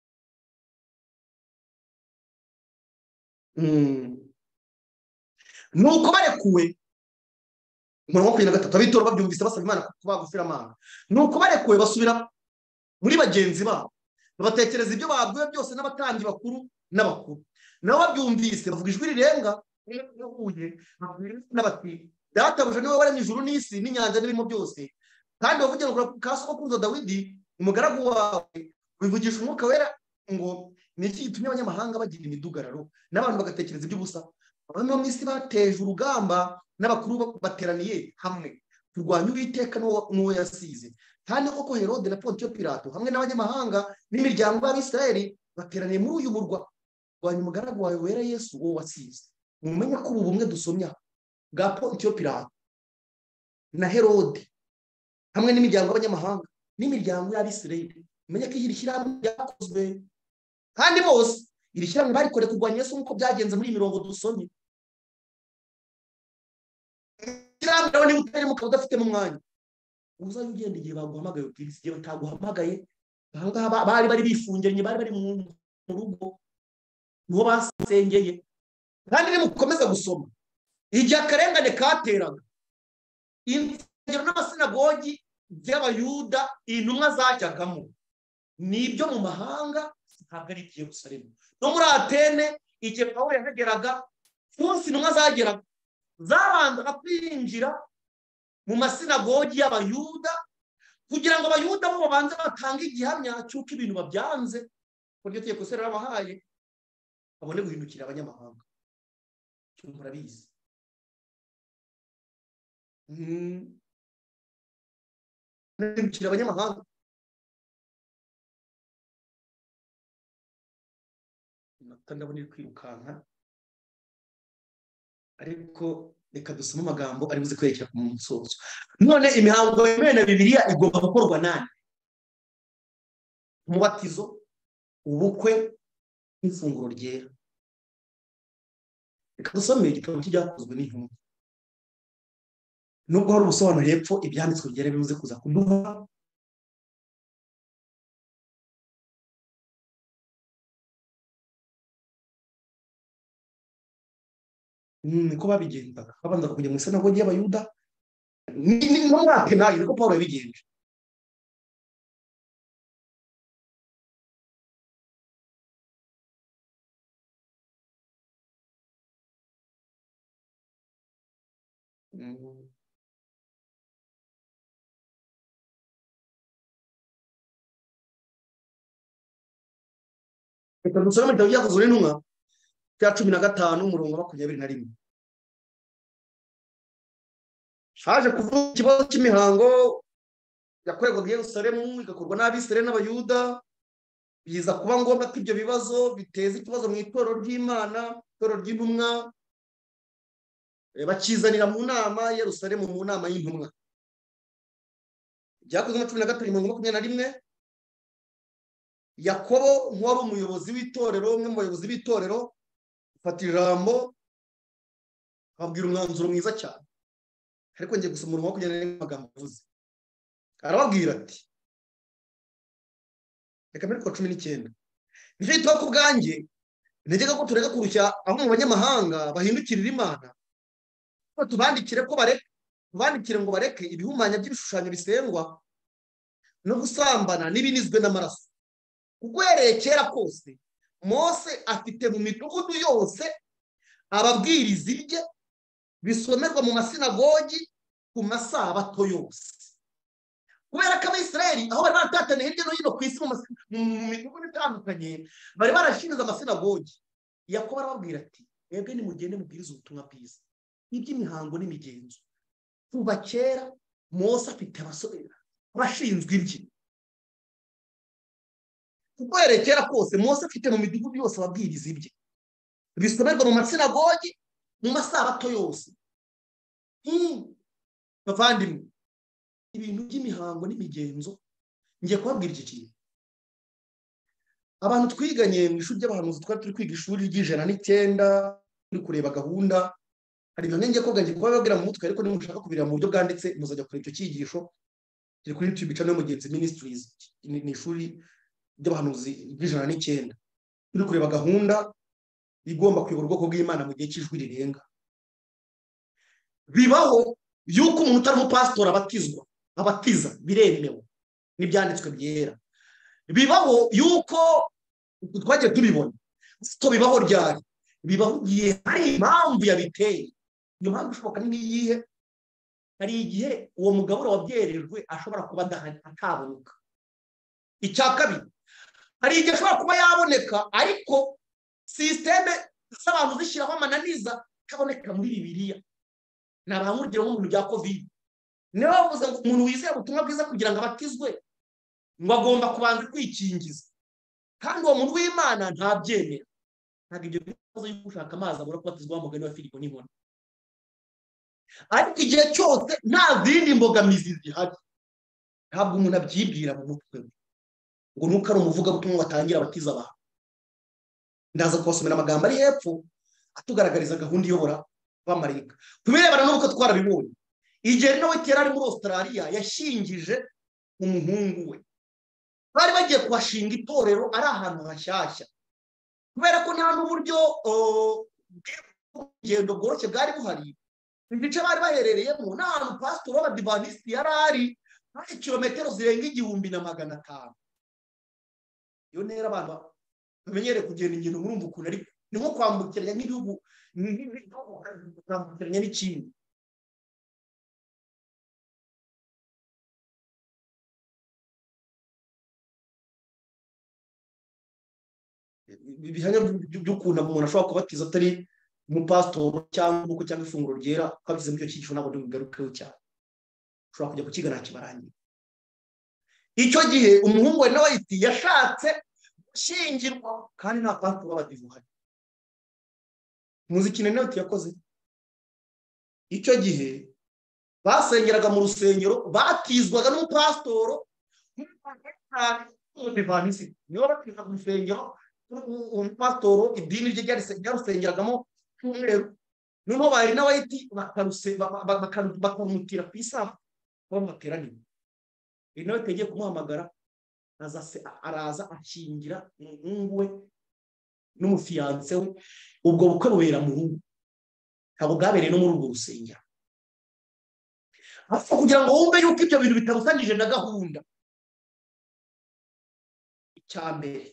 Nuko barekuwe, umurongo wa 23, abitora babyumvise basaba Imana kubagufira amanga. Nuko barekuwe basubira muri bagenzi babo, babatekereza ibyo babwiwe byose n'abatambyi bakuru n'abakuru. Nabo babyumvise bavuga ijwi rirenga n'abati, databuja niwe waremye ijuru n'isi n'inyanja n'ibirimo byose, kandi wavugira ngo kasokuruza Dawidi umugaragu wawe wivugisha umwuka wera ngo ni iki gitumye abanyamahanga bagira imidugararo n'abantu bagatekereza iby'ubusa. Abami bo mu isi bateje urugamba n'abakuru bateraniye hamwe kurwanya Uwiteka n'uwo yasize. Kandi koko Herode na Pontiyo Pilato hamwe n'abanyamahanga n'imiryango y'Abisirayeli bateraniye muri uyu murwa kurwanya umugaragu wawe wera Yesu uwo wasize. Mumenye ko ubu bumwe dusomya bwa Pontiyo Pilato na Herode hamwe n'imiryango y'abanyamahanga n'imiryango y'Abisirayeli, mumenye ko iri shyirahamwe ryakozwe kandi bose iri shyirahamwe barikore kurwanya Yesu nk'uko byagenze muri mirongo dusomye. Shyirahamwe niba utari mu udafite mu mwanya, uzajya ugenda igihe baguhamagaye ubwiriza, igihe bataguhamagaye bari bifungiranye, bari mu rugo niho basengeye. Kandi nimukomeza gusoma igihe akarengane kateraga, insengero n'amasinagogi by'Abayuda intumwa zajyagamo nibyo mu mahanga, ntabwo ari i Yerusalemu. No muri Atene igihe Pawulo yahageraga, munsi intumwa zageraga zabanzaga kwinjira mu masinagogi y'Abayuda kugira ngo Abayuda bo babanze batange igihamya cy'uko ibintu babyanze, ko ryo tegeko se rarabahaye, babone guhindukira abanyamahanga. Murabizi guhindukira abanyamahanga. Ndabona iri kwirukanka, ariko reka dusome amagambo ari buze kwerekera ku musozo. None imihango yemewe na Bibiliya igomba gukorwa nani? Umubatizo, ubukwe n'ifunguro ryera. Reka dusome igitabo cy'ibyakozwe n'intumwa, nubwo hari ubusobanuro hepfo ibyanditswe byera bivuze kuza kuduha. Niko babigendaga, babanzaga kujya mu isinagogi y'Abayuda, ni mwake nayo niko Pawulo yabigenje. Reka dusome mu gitabo cy'ibyakozwe n'intumwa cya 15 umurongo wa 21. Haje kuvuga ikibazo cy'imihango yakorerwaga i Yerusalemu igakorwa n'Abisirayeli n'Abayuda, biza kuba ngombwa ko ibyo bibazo biteza ikibazo mu itorero ry'Imana, itorero ry'intumwa, bakizanira mu nama i Yerusalemu, mu nama y'intumwa. Byakozwe mu 15:21. Yakobo nk'uwari umuyobozi w'itorero, umwe mu bayobozi b'itorero, afata ijambo ababwira umwanzuro mwiza cyane. Ariko ngiye gusoma umurongo wa 20 amagambo avuze. Arababwira ati, reka muri 19, nicyo gituma ku bwanjye ntegeka ko tureka kurushya aho mu banyamahanga bahindukirira Imana, ko tubandikire ko bareka bandikire ngo bareke ibihumanya by'ibishushanyo bisengwa no gusambana n'ibinizwe n'amaraso. Kuko uhereye kera kose Mose afite mu midugudu yose ababwiriza ibye bisomerwa mu masinagogi ku masabato yose. Kubera ko Abisirayeli aho bari baratataniye hirya no hino ku isi mu midugudu itandukanye bari barashinze amasinagogi, Yakobo arababwira ati mwebwe nimugende mubwirize ubutumwa bwiza iby'imihango n'imigenzo. Kuva kera Mose afite abashinzwe ibye. Kuko uhereye kera kose Mose afite mu midugudu yose ababwiriza ibye bisomerwa mu masinagogi mu masabato yose. Bavandimwe, ibintu by'imihango n'imigenzo ngiye kubabwira iki kintu. Abantu twiganye mu ishuri ry'abahanuzi, twari turi kwiga ishuri ry'109 turi kureba gahunda. Hari ibintu ngiye kubabwira kubabwira mu mutwe, ariko nimushaka kubireba mu buryo bwanditse muzajya kureba icyo cyigisho kiri kuri YouTube channel Mugenzi Ministries. Ni ishuri ry'abahanuzi ry'109 turi kureba gahunda igomba kuyobora ubwoko bw'Imana mu gihe cy'ijwi rirenga. Bibaho yuko umuntu utari umupasitori abatiza biremewe n'ibyanditswe byera. Bibaho yuko twagiye tubibona, bibaho ryari, bibaho igihe hari impamvu yabiteye. Iyo mpamvu ishoboka ni iyihe? Hari igihe uwo mugabura wabyerejwe ashobora kuba ataboneka. Icya kabiri, hari igihe ashobora kuba yaboneka ariko sisiteme z'abantu zishyiraho amananiza kaboneka muri Bibiliya. Ni abahurugiro mu bintu bya COVID. Niba bavuze ngo umuntu wizeye ubutumwa bwiza kugira ngo abatizwe ngo agomba kubanza kwikingiza, kandi uwo muntu w'Imana ntabyemera. Ntabwo ibyo bibazo yo gushaka amazi abura kubatizwa wa mugani wa Filipo n'inkoni. Ariko igihe cyose nta zindi mbogamizi zihari, ntabwo umuntu abyibwira mu mutwe ngo nuko ari umuvugabutumwa watangira abatiza abantu. Ndaza kubasomera amagambo ari hepfo atugaragariza gahunda iyobora abamarayika. Kubirebana n'uko twarabibonye, igihe nawe yari ari muri Australia yashingije umuhungu we. Bari bagiye kuhashinga itorero ari ahantu hashyashya, kubera ko nta n'uburyo bw'urugendo bworoshye bwari buhari. Ibice bari baherereyemo n'ahantu pasitori w'Abadivantisiti yari ari hari kilometero zirenga 1,500. Iyo ntera abantu bamenyereye kugenda ingendo murumva ukuntu ariko ni nko kwambukiranya nk'ibihugu kwambukiranya n'ikindi. Ibihamya by'ukuntu umuntu ashobora kubatiza atari umupasitori cyangwa ubukwe cyangwa ifunguro ryera, twabigize muri icyo cyigisho ntabwo ndibugarukeho cyane. Ushobora kujya kukiga ntakibarangira. Icyo gihe umuhungu we nawe yashatse gushyingirwa kandi nta pasitori w'Abadivu uhari. Muzi kinene nawe yakoze. Icyo gihe basengeraga mu rusengero, batizwaga n'umupasitoro w'Abadivantisiti. Niwe batizaga mu rusengero, umupasitoro idini rye ryarusengeragamo cyumweru. Noneho bari n'abayiti bakamutira ku isaha bamuteranira. Nawe tegeye kumuhamagara araza ashingira umuhungu we n'umufiyanse we. Ubwo bukwe bubera mu rugo, ntabwo bwabereye no muri urwo rusengero. Ariko kugira ngo wumve yuko ibyo bintu bitarusanyije na gahunda, icya mbere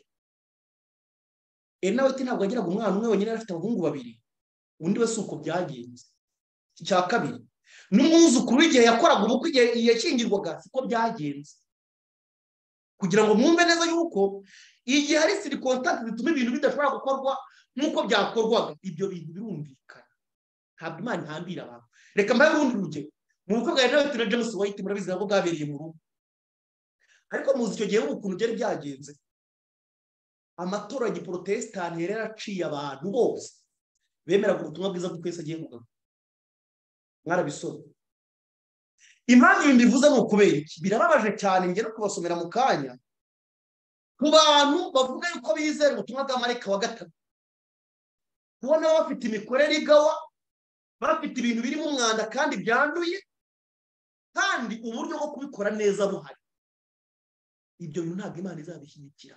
nawe ntabwo agiraga umwana umwe wenyine, afite abahungu 2, undi we si uko byagenze. Icya kabiri, n'umwuzukuru w'igihe yakoraga ubukwe igihe yashyingirwaga siko byagenze. Kugira ngo mwumve neza yuko igihe hari sirikontansi zituma ibintu bidashobora gukorwa nk'uko byakorwaga, ibyo bintu birumvikana. Ntabwo Imana ihambira abantu. Reka mbahe urundi rugero. Mu bukwe bwa Nawe na James White murabizi nabwo bwabereye mu rugo. Ariko muzi icyo gihe ukuntu byari byagenze. Amatora ya Giprotestani yari yaraciye abantu bose bemeraga ubutumwa bwiza bwo kwesa agiye kugaruka. Mwarabisoma. Impamvu ibi mbivuze ni ukubera iki? Birababaje cyane ngiye no kubasomera mu kanya ku bantu bavuga yuko bizera ubutumwa bwa marayika wa gatatu. Kubona bafite imikorere igawa, bafite ibintu birimo umwanda kandi byanduye, kandi uburyo bwo kubikora neza buhari. Ibyo bintu ntabwo Imana izabishyigikira.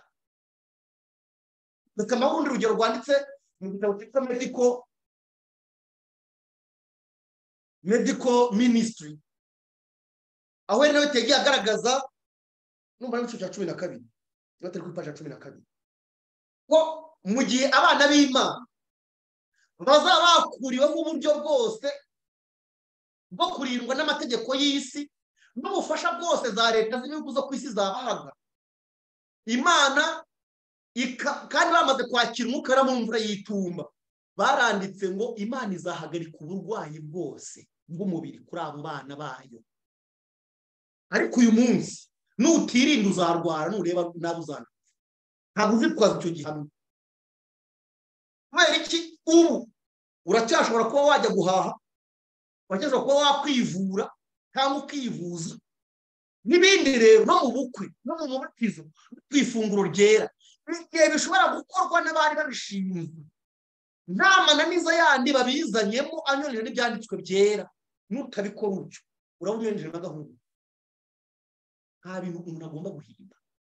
Reka mbahe urundi rugero rwanditse mu gitabo cyitwa Medical medical ministry, aho nawe yagiye agaragaza numva ari mu cya 12 batari kuri page 12 ko mu gihe abana b'Imana bazaba bakuriweho uburyo bwose bwo kurindwa n'amategeko y'isi n'ubufasha bwose za leta z'ibihugu zo ku isi zabahaga, Imana kandi bamaze kwakira umwuka mu mvura y'itumba, baranditse ngo Imana izahagarika uburwayi bwose bw'umubiri kuri abo bana bayo. Ariko uyu munsi nutirinda uzarwara, nureba nabi uzanapfa, ntabwo uzitwaza icyo gihamya. Kubera iki? Ubu uracyashobora kuba wajya guhaha, uracyashobora kuba wakwivura cyangwa ukivuza n'ibindi. Rero no mu bukwe no mu mubatizo ku ifunguro ryera, igihe bishobora gukorwa n'abari babishinzwe, nta mananiza yandi babizanyemo anyuranyije n'ibyanditswe byera. Nutabikora utyo uraba unyuranyije na gahunda. Nta bintu umuntu agomba guhimba.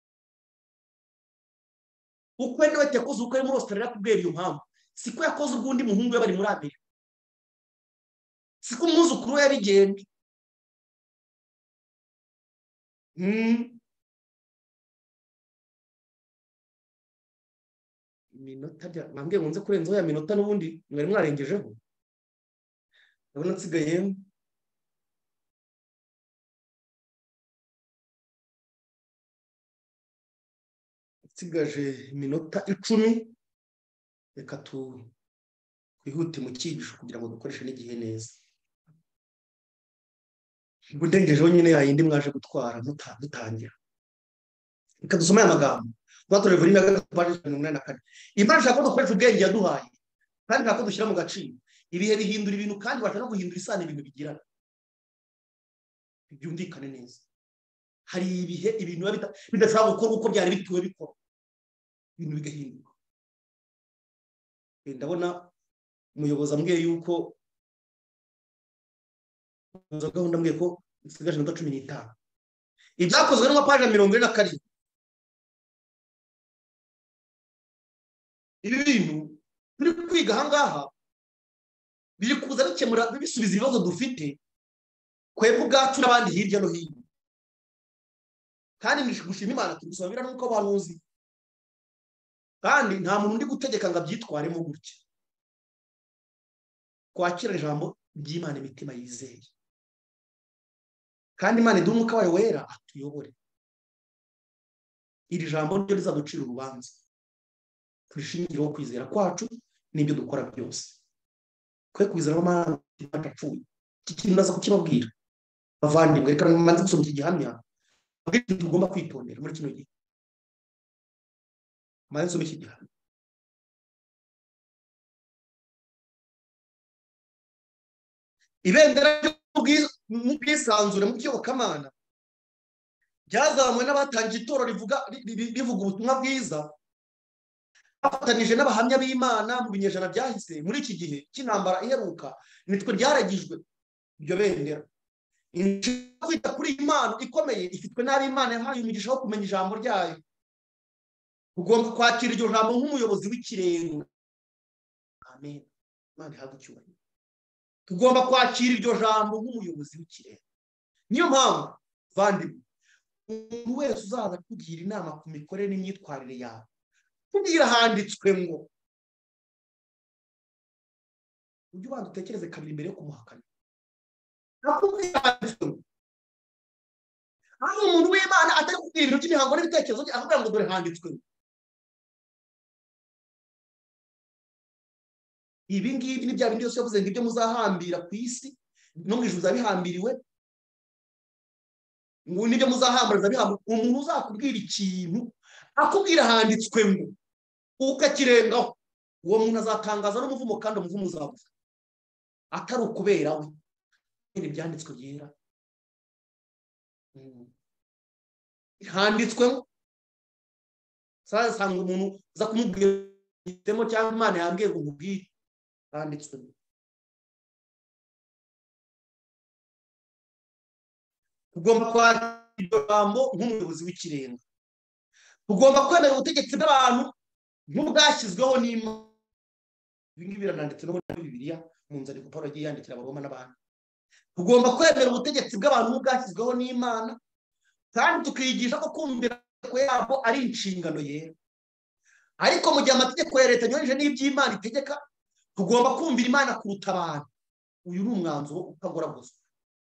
Ukwe niwe yakoze ukwe muri Australia kubera iyo mpamvu, siko yakoze ubwundi muhungu we bari muri Amerika, siko umwuzukuru we yabigenje. Minota bambwiye ngo nze kurenzaho ya minota n'ubundi mwari mwarengejeho. Ndabona nsigaye nsigaje iminota 10. Reka twihute mu cyigisho kugira ngo dukoreshe n'igihe neza. Ubwo ndengejeho nyine yayindi mwaje gutwara dutangira. Reka dusome aya magambo. Twatoreye volume ya 84. Imana ishaka ko dukoresha ubwenge yaduhaye kandi ntabwo dushyira mu gaciro. Ibihe bihindura ibintu kandi bashaka guhindura isano ibintu bigirana. Byumvikane neza. Hari ibihe ibintu bidashobora gukora uko byari bituwe bikora, ibintu bigahinduka. Ndabona umuyobozi ambwiye yuko gahunda ambwiye ko isigaje iminota 15. Ibyakozwe n'ama page 42. Ibi bintu turi kwiga ahangaha biri kuza bikemura bisubiza ibibazo dufite kwebwe ubwacu n'abandi hirya no hino. Kandi gushima Imana tugusabira nuko abanuzi, kandi nta muntu ndi gutegeka ngo abyitwaremo gutya. Kwakira ijambo ry'Imana imitima yizeye, kandi Imana iduha umwuka wayo wera atuyobore. Iri jambo ryo rizaducira urubanza, turishingireho kwizera kwacu n'ibyo dukora byose. Kwe kwizera Imana atapfuye. Iki kintu ndaza kukibabwira bavandimwe. Reka manze gusoma iki gihamya tugomba kwitondera muri kino gihe. Manze nsome iki gihamya. Ibendera ry'ubwisanzure mu by'iyobokamana ryazamuwe n'abatangiye itorero rivuga ubutumwa bwiza, bafatanije n'abahamya b'Imana mu binyejana byahise. Muri iki gihe cy'intambara iheruka nitwe ryaragijwe iryo bendera. Kwita kuri Imana ikomeye ifitwe n'Imana yahaye umugisha wo kumenya ijambo ryayo. Ugomba kwakira iryo jambo nk'umuyobozi w'ikirenga. Amen. Imana ihabwe icyubahiro. Tugomba kwakira iryo jambo nk'umuyobozi w'ikirenga. Niyo mpamvu vandimwe, umuntu wese uzaza kugira inama ku mikorere n'imyitwarire yawe, kugira handitswe ngo, ujye ubanza utekereze kabiri mbere yo kumuhakana. Nakubwira handitswe ngo, aho umuntu w'Imana atari kubwira ibintu by'imihango n'ibitekerezo bye, akubwira ngo dore handitswe ngo. Ibi ngibi ni bya bindi byose yavuze ngo ibyo muzahambira ku isi no mu ijuru bizabihambiriwe, ngo nibyo muzahamburiza bihamburiwe. Umuntu uzakubwira ikintu akubwira handitswe ngo ukakirengaho, uwo muntu azatangaza n'umuvumo, kandi umuvumo uzagufa atari ukubera we. Ibi byanditswe byera handitswe ngo sanga umuntu uza kumubwira itemo cyangwa Imana yambwiye ngo nkubwire handitswe. Tugomba kwakira iryo jambo nk'umuyobozi w'ikirenga. Tugomba kwemera ubutegetsi bw'abantu nk'ubwashyizweho n'Imana. Ibi ngibi birananditse no muri Bibiliya mu nzandiko Pawulo yagiye yandikira Abaroma n'abandi. tugomba kwemera ubutegetsi bw'abantu bwashyizweho n'Imana kandi tukiyigisha ko kumvira yabo ari inshingano yera. Ariko mu gihe amategeko ya leta anyuranyije n'iby'Imana itegeka, tugomba kumvira Imana kuruta abantu. Uyu ni umwanzuro utagoragozwa.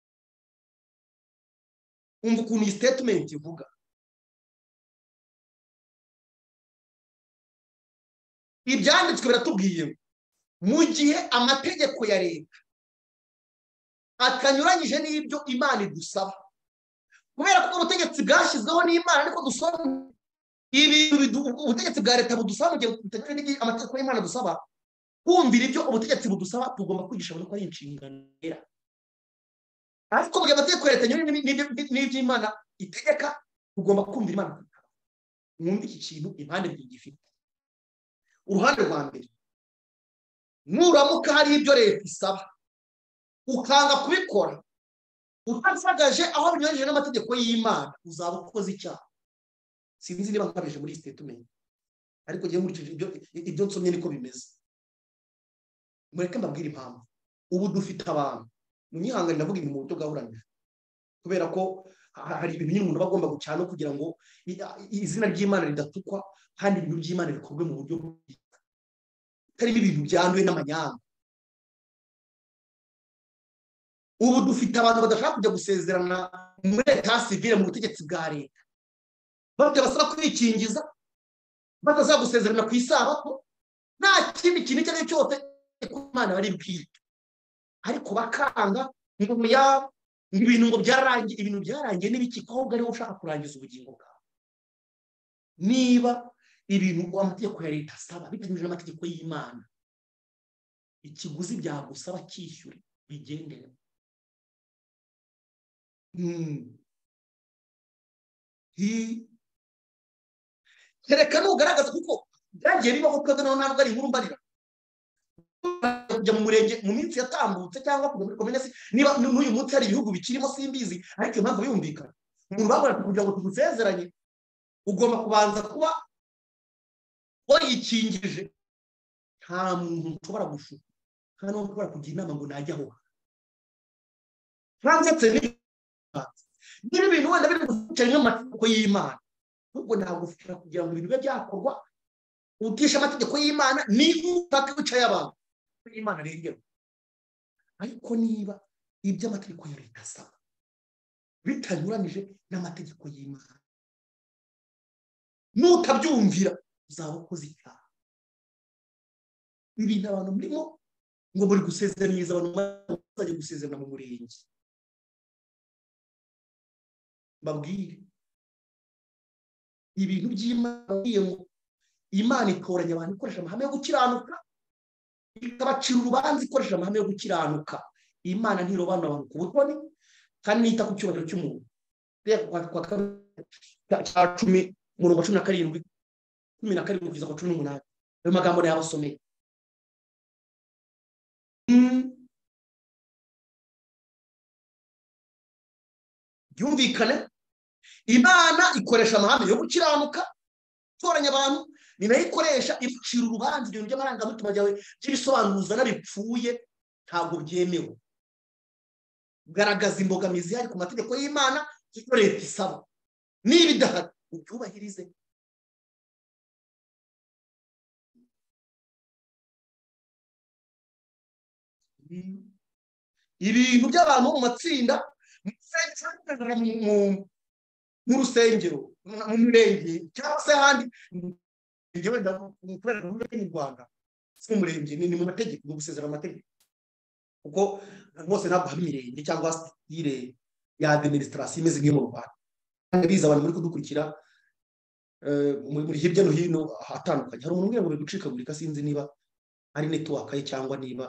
Umva ukuntu iyi statement ivuga. Ibyanditswe biratubwiye mu gihe amategeko ya leta atanyuranyije n'ibyo Imana idusaba, kubera ko ubutegetsi bwashyizweho n'Imana ariko dusoma ubutegetsi bwa leta budusaba mu gihe tutanyuranyije n'amategeko y'Imana dusaba, kumvira ibyo ubutegetsi budusaba tugomba kwigisha abantu ko ari inshingano yera. Ariko mu gihe amategeko ya leta anyuranyije n'iby'Imana itegeka, tugomba kumvira Imana. Mwumve iki kintu impande ebyiri gifite. Uruhande rwa mbere, nuramuka hari ibyo leta isaba ukanga kubikora utasagaje aho binyuranyije n'amategeko y'Imana, uzaba ukoze icyaha. Sinzi niba nkabije muri statement, ariko ngiye nkurikije ibyo nsomye niko bimeze. Mureke mbabwire impamvu. Ubu dufite abantu munyihangane ndavuga ibintu mu buryo bwahuranije, kubera ko hari ibintu nyine umuntu aba agomba gucana kugira ngo izina ry'Imana ridatukwa kandi ibintu by'Imana bikorwe mu buryo bwiza, harimo ibintu byanduye n'amanyanga. Ubu dufite abantu badashaka kujya gusezerana muri leta civile mu butegetsi bwa leta, basaba kwikingiza, batazaba gusezerana ku isabato, nta kindi kintu icyo ari cyo cyose Imana bari bwite, ariko bakanga ngo ibintu ngo byararangiye. Ibintu byararangiye n'ibiki? Ahubwo ariwe ushaka kurangiza ubugingo bwawe. Niba ibintu amategeko ya leta asaba bitanyuranyije n'amategeko y'Imana, ikiguzi byagusaba cyishyure bigendere. Kereka nugaragaza, kuko byagiye bibaho twebwe ntabwo ari inkuru mbarira. Kujya mu murenge mu minsi yatambutse cyangwa kujya muri komine, niba n'uyu munsi hari ibihugu bikirimo simbizi, ariko iyo mpamvu yumvikana. Umuntu babona kugira ngo tugusezeranye ugomba kubanza kuba wayikingije. Nta muntu ushobora gushuka, nta n'umuntu ushobora kugira inama ngo najya aho. Franzetse niba ibintu wenda biri gucanya n'amategeko y'Imana, ahubwo ntabwo ufite kugira ngo ibintu bibe byakorwa utisha amategeko y'Imana, ni utaka wicaye abantu y'Imana rengero. Ariko niba ibyo amategeko ya leta asaba bitanyuranije n'amategeko y'Imana, nutabyumvira uzaba ukoze icyaha. Ibintu abantu murimo ngo muri gusezeraniza abantu bazajya gusezerana mu murenge, babwire ibintu by'Imana ngo Imana itoranya abantu ikoresha amahame yo gukiranuka, ikabacira urubanza ikoresha amahame yo gukiranuka. Imana ntirobanura abantu ku butoni kandi nita ku cyubahiro cy'umuntu. Cya 10 umurongo 17 kugeza ku 18, ayo magambo yabasomeye. Byumvikane, Imana ikoresha amahame yo gukiranuka itoranya abantu, ni nayo ikoresha ibicira urubanza ibintu by'amarangamutima byawe by'ibisobanuza n'abipfuye ntabwo byemewe. Garagaza imbogamizi hari ku mategeko y'Imana icyo leta isaba, niba idahari ubyubahirize. Ibintu by'abantu mu matsinda mu rusengero, mu murenge cyangwa se ahandi, wenda mu Rwanda si mu murenge, ni mu mategeko, mu gusezera amategeko, kuko bose ntabwo hari imirenge cyangwa style ya administration imeze nk'iyo mu Rwanda. Biza abantu muri kudukurikira muri hirya no hino hatandukanye, hari umuntu ngo gucikagurika, sinzi niba ari network ye cyangwa niba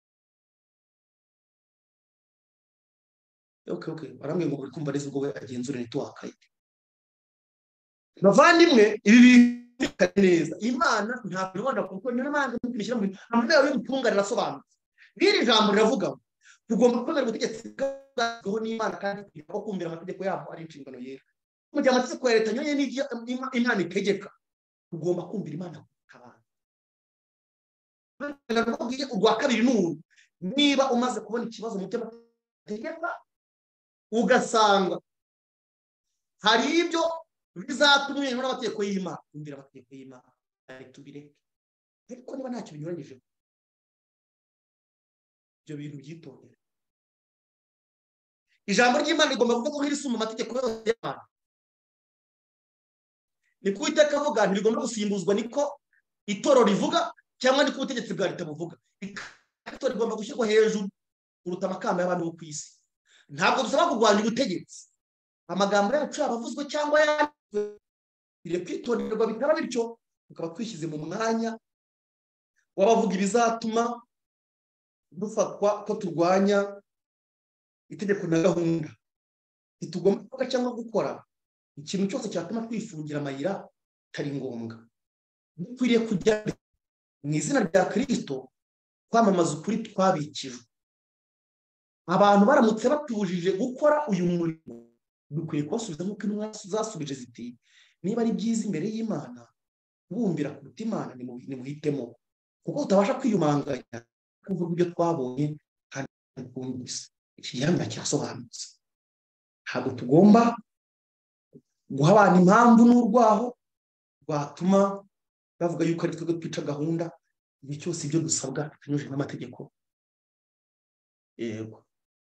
okay barambwiye ngo uri kumva neza ubwo we agenzura network ye. Bavandimwe, ibi bintu neza Imana ntabwo ibona kuko niyo mpamvu tubishyira mu amabere y'ubutungane asobanutse. N'iri jambo riravuga tugomba kwemera ubutegetsi bw'aho n'Imana kandi aho kumvira amategeko yabo ari inshingano yera. Mu gihe amategeko ya leta nyine n'ibyo Imana itegeka, tugomba kumvira Imana kutabana. Urwa kabiri n'ubu, niba umaze kubona ikibazo mu bagutegeka ugasanga hari ibyo bizatuma unyurwa n'amategeko y'Imana. Umvira amategeko y'Imana ariko tubireke, ariko niba ntacyo binyuranyije ibyo bintu byitondere. Ijambo ry'Imana rigomba kuvuga ko irisumba amategeko yose y'Imana. Niko Uwiteka avuga, ntirigomba gusimbuzwa niko itorero rivuga cyangwa niko ubutegetsi bwa leta buvuga. Itorero rigomba gushyirwa hejuru kuruta amakamba y'abantu bo ku isi. Ntabwo dusaba kurwanya ubutegetsi. Amagambo yacu abavuzwe cyangwa yanditswe bire kwitonderwa, bitaba bityo tukaba twishyize mu mwanya w'abavuga ibizatuma dufatwa ko turwanya itegeko na gahunda. Ntitugomba kuvuga cyangwa gukora ikintu cyose cyatuma twifungira amayira atari ngombwa. Dukwiriye kujya mu izina rya Kristo kwamamaza ukuri twabikijwe. Abantu baramutse batubujije gukora uyu murimo, dukwiye kubasubiza nk'uko intumwa zasubije ziti, niba ari byiza imbere y'Imana bumvira kuruta Imana, nimuhitemo, kuko utabasha kwiyumanganya kuvuga ibyo twabonye kandi twumvise. Iki gihamya cyasobanutse. Ntabwo tugomba guha abantu impamvu n'urwaho rwatuma bavuga yuko ari twebwe twica gahunda. Ibi cyose ibyo dusabwa tunyujije n'amategeko. Yego.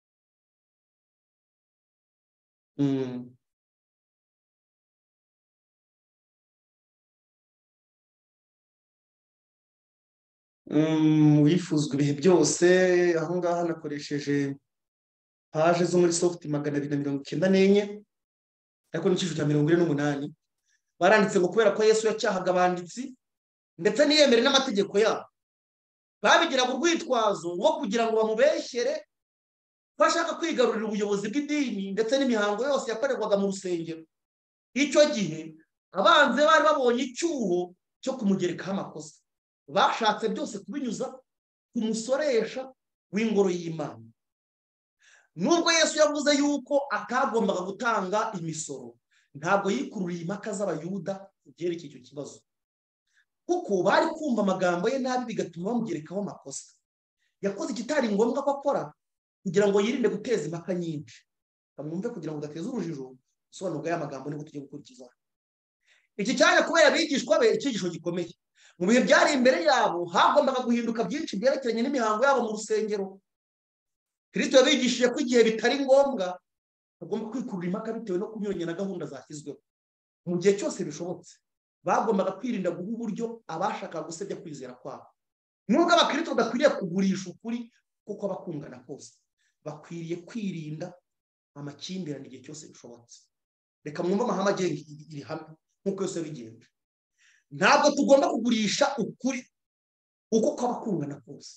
Wifuzwa ibihe byose. Aho ngaha nakoresheje paje zo muri soft 294 ariko n'icyiciro cya 48 baranditse ngo kubera ko Yesu yacyahaga abanditsi ndetse niyemere n'amategeko yabo, babigiraga urwitwazo rwo kugira ngo bamubeshyere bashaka kwigarurira ubuyobozi bw'idini ndetse n'imihango yose yakorerwaga mu rusengero. Icyo gihe abanze bari babonye icyuho cyo kumugerekaho amakosa, bashatse byose kubinyuza ku musoresha w'ingoro y'Imana. Nubwo Yesu yavuze yuko atagombaga gutanga imisoro, ntabwo yikururiye impaka z'Abayuda kubyerekeye icyo kibazo, kuko bari kumva amagambo ye nabi bigatuma bamugerekaho amakosa. Yakoze ikitari ngombwa ko akora kugira ngo yirinde guteza impaka nyinshi. Kamwumve kugira ngo udateze urujijo, usobanurwa y'amagambo niko tugiye gukurikiza. Iki cyanya kubera abigishwa be icyigisho gikomeye. Mu bihe byari imbere yabo hagombaga guhinduka byinshi byerekeranye n'imihango yabo mu rusengero. Kristo yabigishije ko igihe bitari ngombwa bagomba kwikurura impaka bitewe no kunyuranya na gahunda zashyizweho. Mu gihe cyose bishobotse bagombaga kwirinda guha uburyo abashaka gusebya kwizera kwabo. Nubwo abakristo badakwiriye kugurisha ukuri kuko bakungana kose, bakwiriye kwirinda amakimbirane igihe cyose bishobotse. Reka mwumve amahame agenga iri hamwe nk'uko Yesu yabigenje. Ntabwo tugomba kugurisha ukuri uko kwaba kungana kose.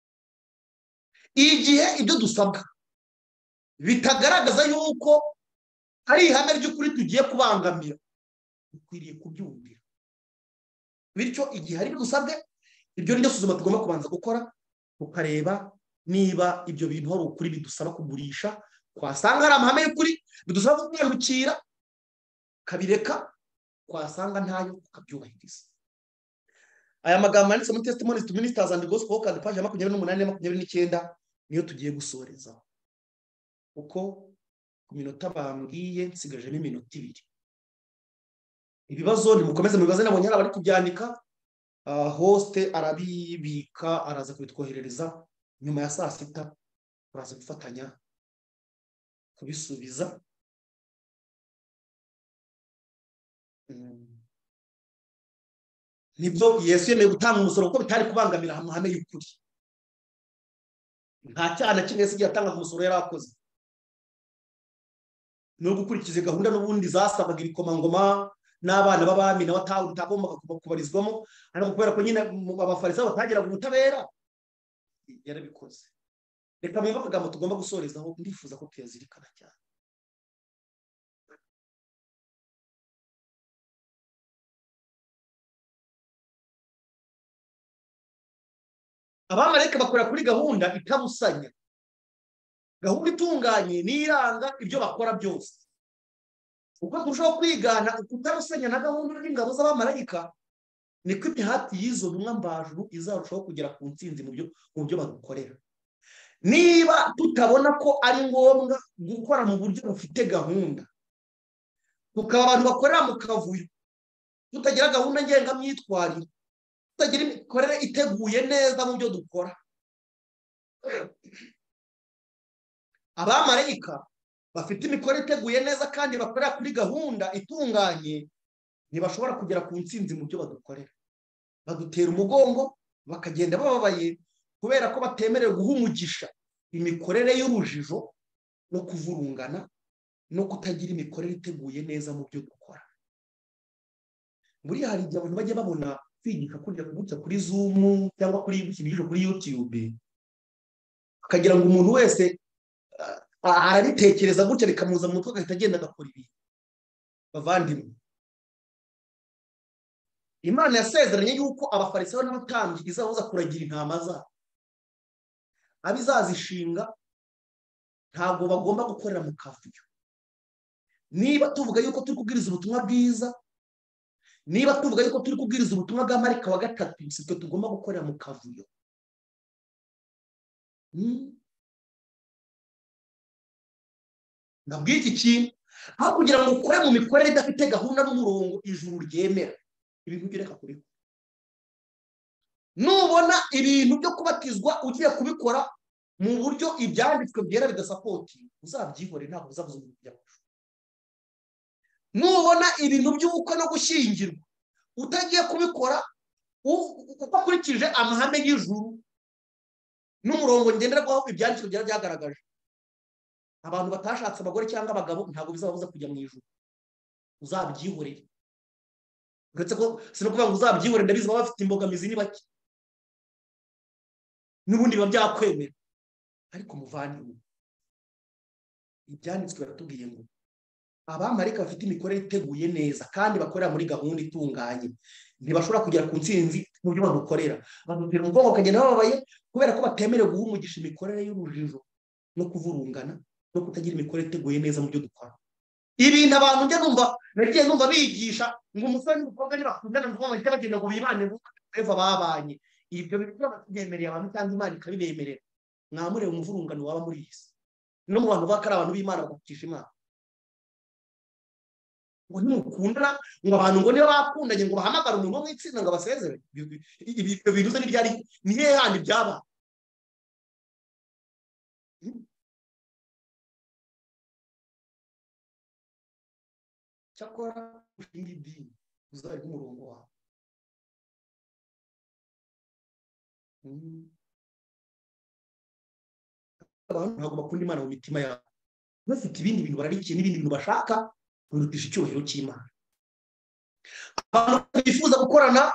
Igihe ibyo dusabwa bitagaragaza yuko ari ihame ry'ukuri tugiye kubangamira, dukwiriye kubyumvira. Bityo igihe hari dusabwe, ibyo niryo suzuma tugomba kubanza gukora, tukareba niba ibyo bintu hari ukuri bidusaba kugurisha. Twasanga hari amahame y'ukuri bidusaba kwiyandukira kabireka, twasanga ntayo tukabyubahiriza. Aya magambo yanditse muri Testimonies to Ministers and Gospel Workers page 28-29 niyo tugiye gusoreza, uko ku minota bambwiye nsigajemo iminota 2. Ibibazo nimukomeze mubibaze, nabonye hari abari kubyandika. Host arabibika araza kubitwoherereza nyuma ya saa 6, turaza gufatanya kubisubiza. Nibyo Yesu yemeye gutanga umusoro kuko bitari kubangamira amahame y'ukuri. Nta cyana kimwe Yesu yatangaga umusoro yarakoze. No gukurikiza gahunda n'ubundi zasabaga ibikomangoma n'abana b'abami na batagombaga kubarizwamo, ariko kubera ko nyine abafarisayo batagiraga ubutabera yarabikoze. Reka mwumve amagambo tugomba gusorezaho, ndifuza ko tuyazirikana cyane. Abamarayika bakora kuri gahunda itabusanya, gahunda itunganye n'iranga ibyo bakora byose. Uko turushaho kwigana ukutarusanya na gahunda n'ingabo z'abamarayika, niko imihati y'izo ntumwa mbajuru izarushaho kugera ku ntsinzi mu byo badukorera. niba tutabona ko ari ngombwa gukora mu buryo bufite gahunda, tukaba abantu bakorera mu kavuyo, tutagira gahunda ngengamyitwarire, tutagira imikorere iteguye neza mu byo dukora, abamarayika bafite imikorere iteguye neza kandi bakorera kuri gahunda itunganye ntibashobora kugera ku ntsinzi mu byo badukorera. Badutera umugongo bakagenda bababaye kubera ko batemerewe guha umugisha imikorere y'urujijo no kuvurungana no kutagira imikorere iteguye neza mu byo dukora. Buriya hari igihe abantu bajya babona kwigisha gutya kuri Zoom cyangwa kuri YouTube, akagira ngo umuntu wese arabitekereza gutya bikamuza mu mutwe agahita agenda agakora ibintu. Bavandimwe, Imana yasezeranye yuko abafarisayo n'abatambyi izahoza kuragira intama zabo, abizazishinga ntabwo bagomba gukorera mu kavuyo. Niba tuvuga yuko turi kubwiriza ubutumwa bwiza, niba tuvuga yuko turi kubwiriza ubutumwa bwa Marika wa 3, sitwe tugomba gukorera mu kavuyo. Nabwiye iki kintu aho kugira ngo ukore mu mikorere idafite gahunda n'umurongo ijuru ryemera, ibintu bireka kubikora. Nubona ibintu byo kubatizwa ugiye kubikora mu buryo ibyanditswe byera bidasapoti, uzabyihore ntabwo uzavuza ibintu byacu. Nubona ibintu by'ubukwe no gushyingirwa utagiye kubikora ukurikije amahame y'ijuru n'umurongo ngenderwaho ibyanditswe byera byagaragaje, abantu batashatse abagore cyangwa abagabo ntabwo bizababuza kujya mu ijuru, uzabyihorere. Uretse ko sinokuvuga ngo uzabyihorere, ndabizi baba bafite imbogamizi ni bake n'ubundi biba byakwemera, ariko muvandimwe, ibyanditswe baratubwiye ngo abamarayika bafite imikorere iteguye neza kandi bakorera muri gahunda itunganye ntibashobora kugera ku ntsinzi mu byo badukorera. Badutera umugongo bakagenda bababaye kubera ko batemerewe guha umugisha imikorere y'urujijo no kuvurungana no kutagira imikorere iteguye neza mu byo dukora. Ibintu abantu nagiye numva bigisha ngo umusore n'umukobwa ntibakundana ngo bahite bagenda ngo bibane eva babanye. Ibyo bintu byemereye abantu cyangwa Imana ikabibemerera, mwamureba umuvurungano waba muri iyi si no mu bantu bakara abantu b'Imana bakukisha Imana. Ngo nimukundana ngo abantu ngo niba bakundanye ngo bahamagara umuntu wo mwitsinda ngo basezere, ibyo bintu se n'ibyari ni hehe handi byaba? Cyakora ushinga idini uzari umurongo wawe. Abantu ntabwo bakunda Imana mu mitima yabo, bafite ibindi bintu bararikiye n'ibindi bintu bashaka kurutisha icyubahiro cy'Imana. Abantu bifuza gukorana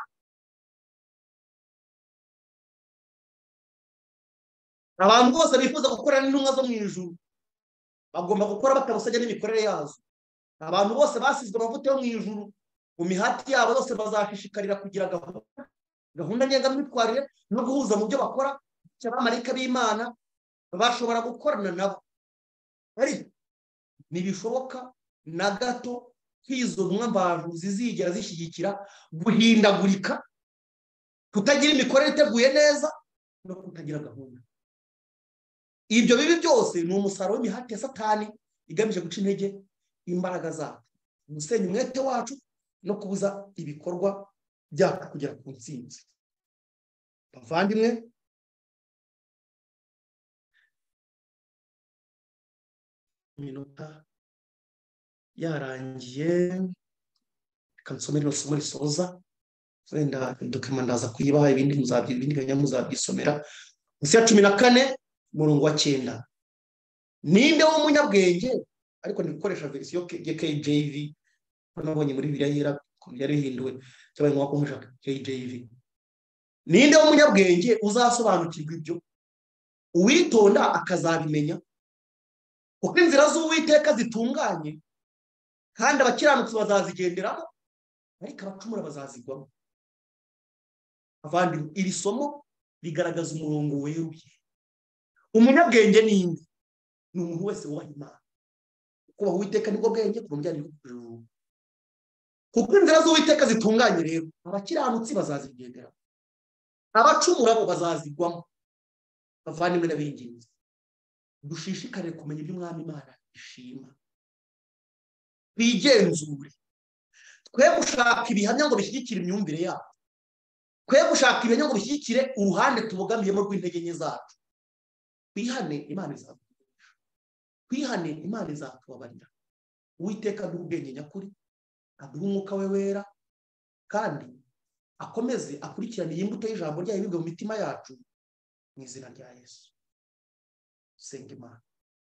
abantu bose bifuza gukorana n'intumwa zo mu ijuru bagomba gukora batabusajya n'imikorere yazo. Abantu bose basizwe amavuta yo mu ijuru mu mihati yabo bose bazashishikarira kugira gahunda ngengamyitwarire no guhuza mu byo bakora. Abamarayika b'Imana bashobora gukorana nabo, ariko ntibishoboka na gato kwizo mwambaju zizigera zishyigikira guhindagurika, kutagira imikorere iteguye neza no kutagira gahunda. Ibyo bibi byose ni umusaruro w'imihati ya Satani igamije guca intege imbaraga zacu, gusenya umwete wacu no kubuza ibikorwa byacu kugera ku ntsinzi. Bavandimwe, iminota yarangiye, reka nsome rino somo risoza, wenda dokima ndaza kuyibaha, ibindi muzabyisomera. Munsi ya 14 umurongo wa 9, ninde w'umunyabwenge, ariko ndi gukoresha verisiyo ya KJV, nabonye muri Bibiliya yera yari bihinduwe cyabaye ngo wakomeje KJV. Ninde w'umunyabwenge uzasobanukirwa ibyo, uwitonda akazabimenya, kuko inzira z'Uwiteka zitunganye kandi abakiranutsi bazazigenderamo, ariko abacumura bazazigwamo. Abandi iri somo rigaragaza umurongo weruye. Umunyabwenge ninde? Ni umuntu wese wubaha Imana, kubaha Uwiteka nibwo bwenge kurumbyana n'ijuru. Kuko inzira z'Uwiteka zitunganye rero abakiranutsi bazazigenderamo, abacumura bo bazazigwamo. Bavandimwe n'abinginzi, dushishikare kumenya ibyo umwami Imana ishima, twigenzure, twe gushaka ibihamya ngo bishyigikire imyumvire yacu, twe gushaka ibihamya ngo bishyigikire uruhande tubogamiyemo rw'intege nke zacu. Twihane, Imana izatubabarira, twihane, Imana izatubabarira. Uwiteka aduha ubwenge nyakuri, aduha umwuka we wera, kandi akomeze akurikirane iyi mbuto y'ijambo ryayo ibibwe mu mitima yacu, mu izina rya Yesu. Senga Imana.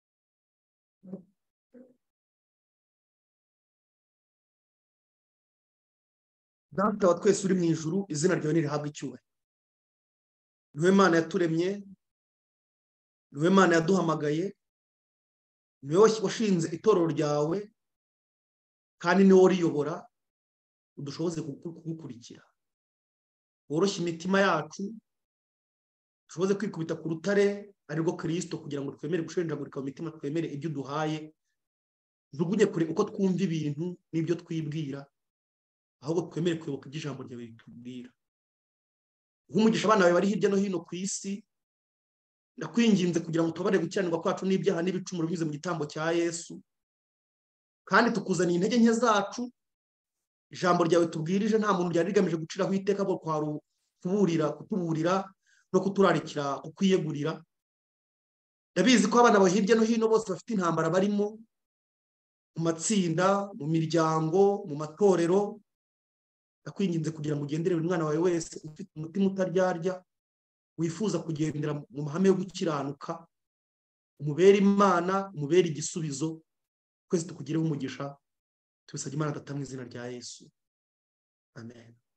Data wa twese uri mu ijuru, izina ryawe nirihabwe icyubahiro. Niwe Mana yaturemye, niwe Mana yaduhamagaye, niwe washinze itorero ryawe, kandi niwe uriyobora, udushoboze kugukurikira. Woroshye imitima yacu, dushoboze kwikubita ku rutare ari rwo Kristo, kugira ngo twemere gushenjagurika mu mitima, twemere ibyo uduhaye, jugunye kure uko twumva ibintu n'ibyo twibwira, ahubwo twemere kwibuka ibyo ijambo ryawe ritubwira. Nk'umugisha abana bawe bari hirya no hino ku isi, ndakwinginze kugira ngo tubabarire gukiranirwa kwacu n'ibyaha n'ibicumuro binyuze mu gitambo cya Yesu, kandi tukuzaniye intege nke zacu. Ijambo ryawe tubwirije nta muntu ryari rigamije guciraho iteka, bwo kutuburira no kuturarikira kukwiyegurira. Ndabizi ko abana bawe hirya no hino bose bafite intambara barimo, mu matsinda, mu miryango, mu matorero. Ndakwinginze kugira ngo ugendere buri mwana wawe wese ufite umutima utaryarya, wifuza kugendera mu mahame yo gukiranuka, umubere Imana, umubere igisubizo. Twese tukugireho umugisha, tubisabye Imana Data mu izina rya Yesu. Amen.